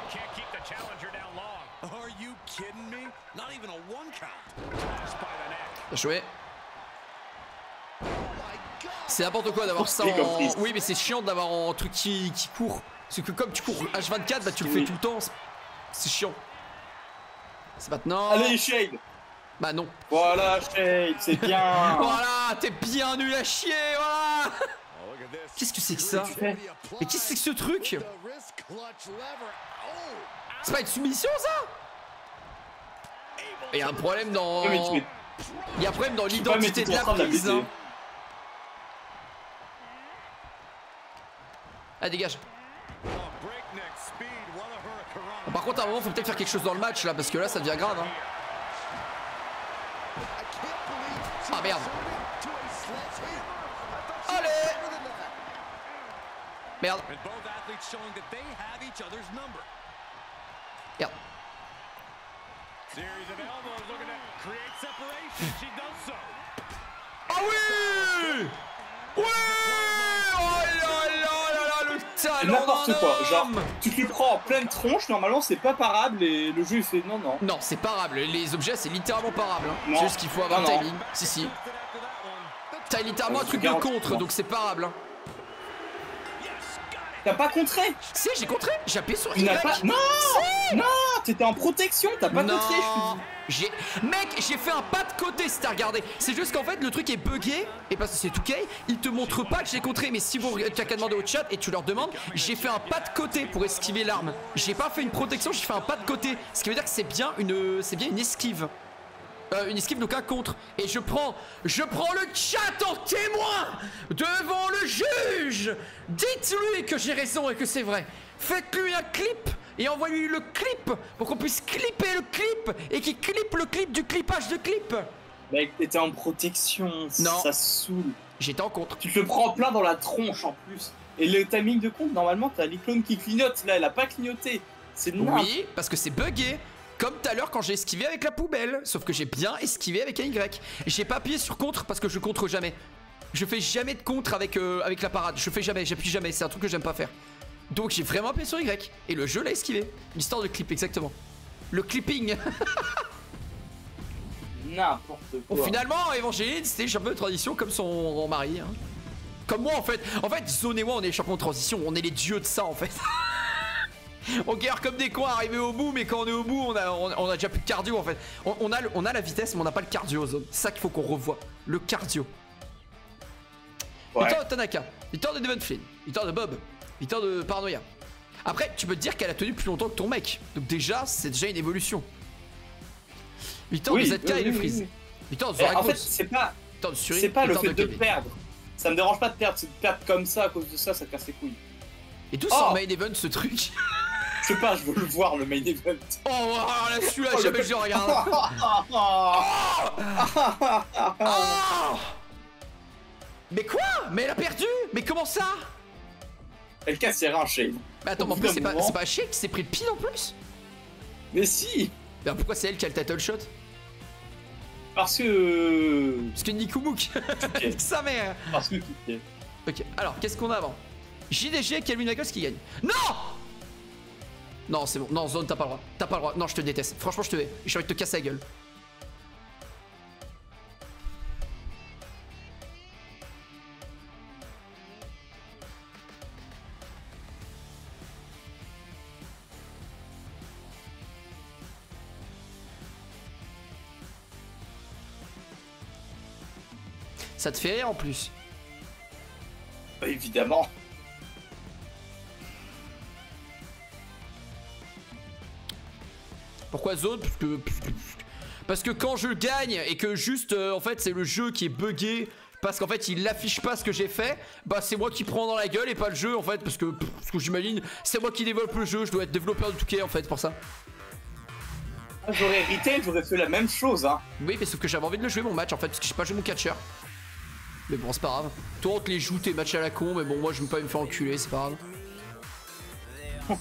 Bien joué. C'est n'importe quoi d'avoir ça en... Oui mais c'est chiant d'avoir en truc qui court. Parce que comme tu cours H24, bah tu le fais tout le temps. C'est chiant. C'est maintenant. Allez Shade. Bah non. Voilà Shade, c'est bien. Voilà, t'es bien nul à chier, voilà. Qu'est-ce que c'est que ça? Mais qu'est-ce que c'est que ce truc? C'est pas une soumission ça? Il y a un problème dans... Il y a un problème dans l'identité de la prise. Hein. Ah dégage. Bon, par contre à un moment faut peut-être faire quelque chose dans le match là parce que là ça devient grave hein. Ah merde. Allez. Merde. Merde. Ah oui. Oui. Oh là là, le talent. N'importe quoi, genre tu te le prends en pleine tronche, normalement c'est pas parable et le jeu il fait non. Non c'est parable, les objets c'est littéralement parable hein. C'est juste qu'il faut avoir un timing, si. T'as littéralement un truc de contre donc c'est parable hein. T'as pas contré? Si j'ai contré, j'ai appuyé sur Y. Pas... Non si. Non, t'étais en protection, t'as pas contré je te dis. Mec, j'ai fait un pas de côté si t'as regardé. C'est juste qu'en fait le truc est bugué. Et parce que c'est 2K, il te montre pas que j'ai contré. Mais si vous t'as qu'à demander au chat et tu leur demandes, j'ai fait un pas de côté pour esquiver l'arme. J'ai pas fait une protection, j'ai fait un pas de côté. Ce qui veut dire que c'est bien une esquive. Une esquive donc un contre. Et je prends le chat en témoin devant le juge. Dites-lui que j'ai raison et que c'est vrai. Faites-lui un clip et envoyez-lui le clip pour qu'on puisse clipper le clip et qu'il clippe le clip du clippage de clip. Mec, t'étais en protection, non. Ça saoule. J'étais en contre. Tu te le prends plein dans la tronche en plus. Et le timing de compte, normalement, t'as l'icône qui clignote. Là, elle a pas clignoté. C'est n'importe. Oui, parce que c'est bugué. Comme tout à l'heure quand j'ai esquivé avec la poubelle. Sauf que j'ai bien esquivé avec un Y. Et j'ai pas appuyé sur contre parce que je contre jamais. Je fais jamais de contre avec la parade. Je fais jamais, j'appuie jamais. C'est un truc que j'aime pas faire. Donc j'ai vraiment appuyé sur Y. Et le jeu l'a esquivé. L'histoire de clip, exactement. Le clipping. N'importe quoi. Bon, finalement, Evangeline, c'était un peu de transition comme son mari. Hein. Comme moi en fait. En fait, Zone et moi, on est les champions de transition. On est les dieux de ça en fait. On galère comme des cons à arriver au bout, mais quand on est au bout, on a déjà plus de cardio en fait. On a la vitesse, mais on n'a pas le cardio, Zone. C'est ça qu'il faut qu'on revoie. Le cardio. Ouais. Victoire de Tanaka, victoire de Devon Flynn, victoire de Bob, victoire de Paranoia. Après, tu peux te dire qu'elle a tenu plus longtemps que ton mec. Donc déjà, c'est déjà une évolution. Victoire de ZK et de Freeze. Victoire de Zorak. En fait, c'est pas le fait de perdre. Ça me dérange pas de perdre, c'est de perdre comme ça, à cause de ça, ça te casse les couilles. Et tout ça en main event, ce truc. Je sais pas, je veux le voir, le main event. Oh, là, celui-là, jamais je regarde. Mais quoi? Mais elle a perdu? Mais comment ça? Elle casse ses reins, Shane. Mais attends, en plus, c'est pas Shane qui s'est pris le pin en plus? Mais si! Mais pourquoi c'est elle qui a le title shot? Parce que Nikumuk. Okay. Sa mère. Parce que Ok, alors qu'est-ce qu'on a avant? JDG, Kelvin Lagos qui gagne. Non! Non, c'est bon. Non, Zone, t'as pas le droit. T'as pas le droit. Non, je te déteste. Franchement, je te vais. J'ai envie de te casser la gueule. Ça te fait rire en plus. Bah, évidemment. Pourquoi Zone? Parce que quand je gagne et que juste en fait c'est le jeu qui est buggé parce qu'en fait il affiche pas ce que j'ai fait, bah c'est moi qui prends dans la gueule et pas le jeu en fait parce que j'imagine c'est moi qui développe le jeu, je dois être développeur de Touquet en fait pour ça. J'aurais retail, j'aurais fait la même chose hein. Oui mais sauf que j'avais envie de le jouer mon match en fait parce que j'ai pas joué mon catcher. Mais bon c'est pas grave. Toi on te les joue tes matchs à la con mais bon moi je veux pas me faire enculer, c'est pas grave.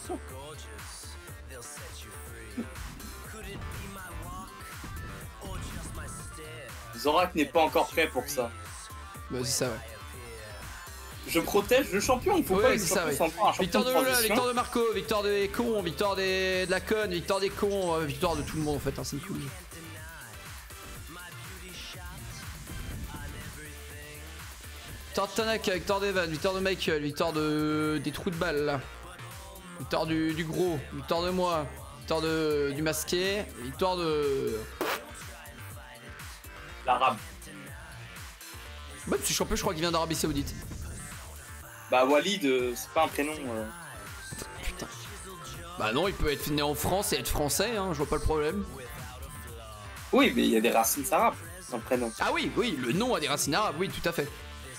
Zorak n'est pas encore prêt pour ça. Bah c'est ça ouais. Je protège le champion, il faut pas c'est ça, ouais. Victoire de Lola, victoire de Marco, victoire des cons, victoire de la conne, victoire des cons, victoire de tout le monde en fait, hein, c'est cool. Victoire de Tanaka, victoire d'Evan, victoire de Michael, victoire des trous de balles là. Victoire du gros, victoire de moi, victoire du masqué, victoire de... L'arabe. Ouais, je suis champion, je crois qu'il vient d'Arabie Saoudite. Bah Walid, c'est pas un prénom. Putain. Bah non, il peut être né en France et être français, hein, je vois pas le problème. Oui, mais il y a des racines arabes, son prénom. Ah oui, oui, le nom a des racines arabes, oui, tout à fait.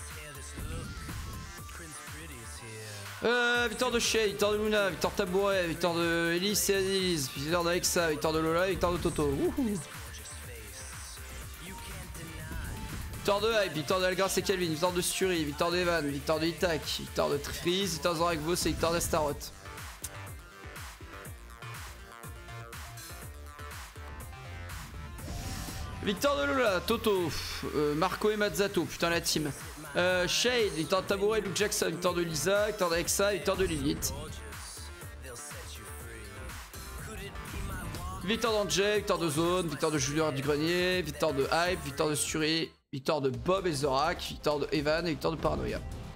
Victoire de Shay, victoire de Luna, victoire de Tabouret, victoire de Elise et Alice, victoire d'Alexa, victoire de Lola, victoire de Toto. Wouhou. Victoire de Hype, victoire de Algras et Kelvin, victoire de Suri, victoire d'Evan, victoire de Itak, victoire de Freeze, victoire de Zorak Vos et victoire d'Astaroth. Victoire de Lola, Toto, Marco et Mazzato, putain la team. Shade, victoire de Tabouret, Luke Jackson, victoire de Lisa, victoire d'Alexa, victoire de Lilith. Victoire d'Angel, victoire de Zone, victoire de Julien du Grenier, victoire de Hype, victoire de Suri, victoire de Bob et Zorak, victoire de Evan et victoire de Paranoia.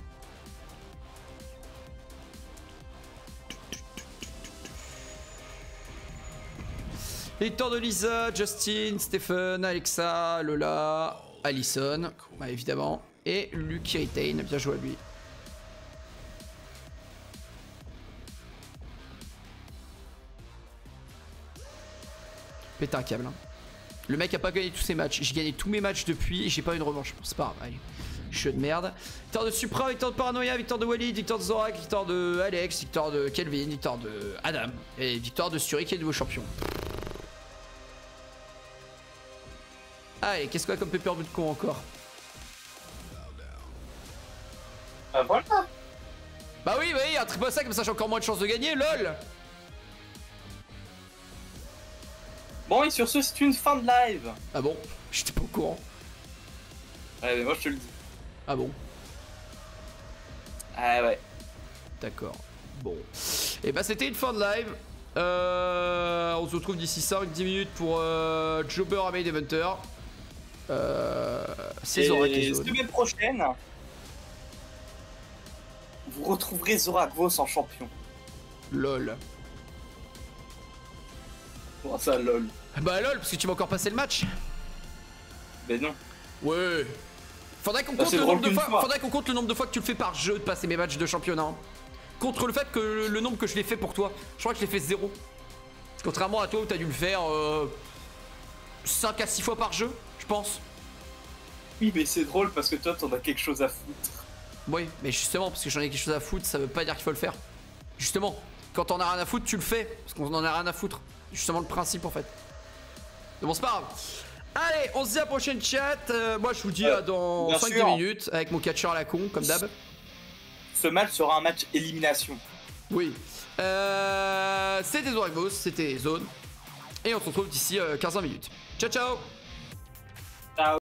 Victoire de Lisa, Justin, Stephen, Alexa, Lola, Allison, bah évidemment, et Lucky Retain, bien joué à lui. Péter un câble. Hein. Le mec a pas gagné tous ses matchs. J'ai gagné tous mes matchs depuis et j'ai pas eu une revanche. Bon, c'est pas grave, allez. Jeu de merde. Victoire de Supra, victoire de Paranoia, victoire de Walid, victoire de Zorak, victoire de Alex, victoire de Kelvin, victoire de Adam et victoire de Suri qui est nouveau champion. Allez, qu'est-ce qu'on a comme pepper de con encore? Voilà. un triple sac, comme ça j'ai encore moins de chances de gagner, lol. Bon, et sur ce, c'est une fin de live. Ah bon? J'étais pas au courant. Ouais, mais moi je te le dis. Ah bon? Ah ouais. D'accord. Bon. Et bah c'était une fin de live. On se retrouve d'ici 5-10 minutes pour Jobber à Main Eventer. C'est Zorak et Zone. Semaine prochaine, vous retrouverez Zorak Vos en champion. LOL. Comment ça, lol? Bah lol, parce que tu m'as encore passé le match. Ben non. Ouais. Faudrait qu'on compte le nombre de fois. Faudrait qu'on compte le nombre de fois que tu le fais par jeu de passer mes matchs de championnat. Contre le fait que le nombre que je l'ai fait pour toi. Je crois que je l'ai fait 0. Contrairement à toi où t'as dû le faire 5 à 6 fois par jeu, je pense. Oui, mais c'est drôle parce que toi t'en as quelque chose à foutre. Oui, mais justement, parce que j'en ai quelque chose à foutre, ça veut pas dire qu'il faut le faire. Justement, quand t'en as rien à foutre, tu le fais. Parce qu'on en a rien à foutre. Justement le principe en fait. Mais bon, c'est pas grave. Allez, on se dit à la prochaine chat. Moi je vous dis à dans 5-10 minutes avec mon catcheur à la con, comme d'hab. Ce match sera un match élimination. Oui. C'était Zorak Vos, c'était Zone. Et on se retrouve d'ici 15 minutes. Ciao ciao. Ciao.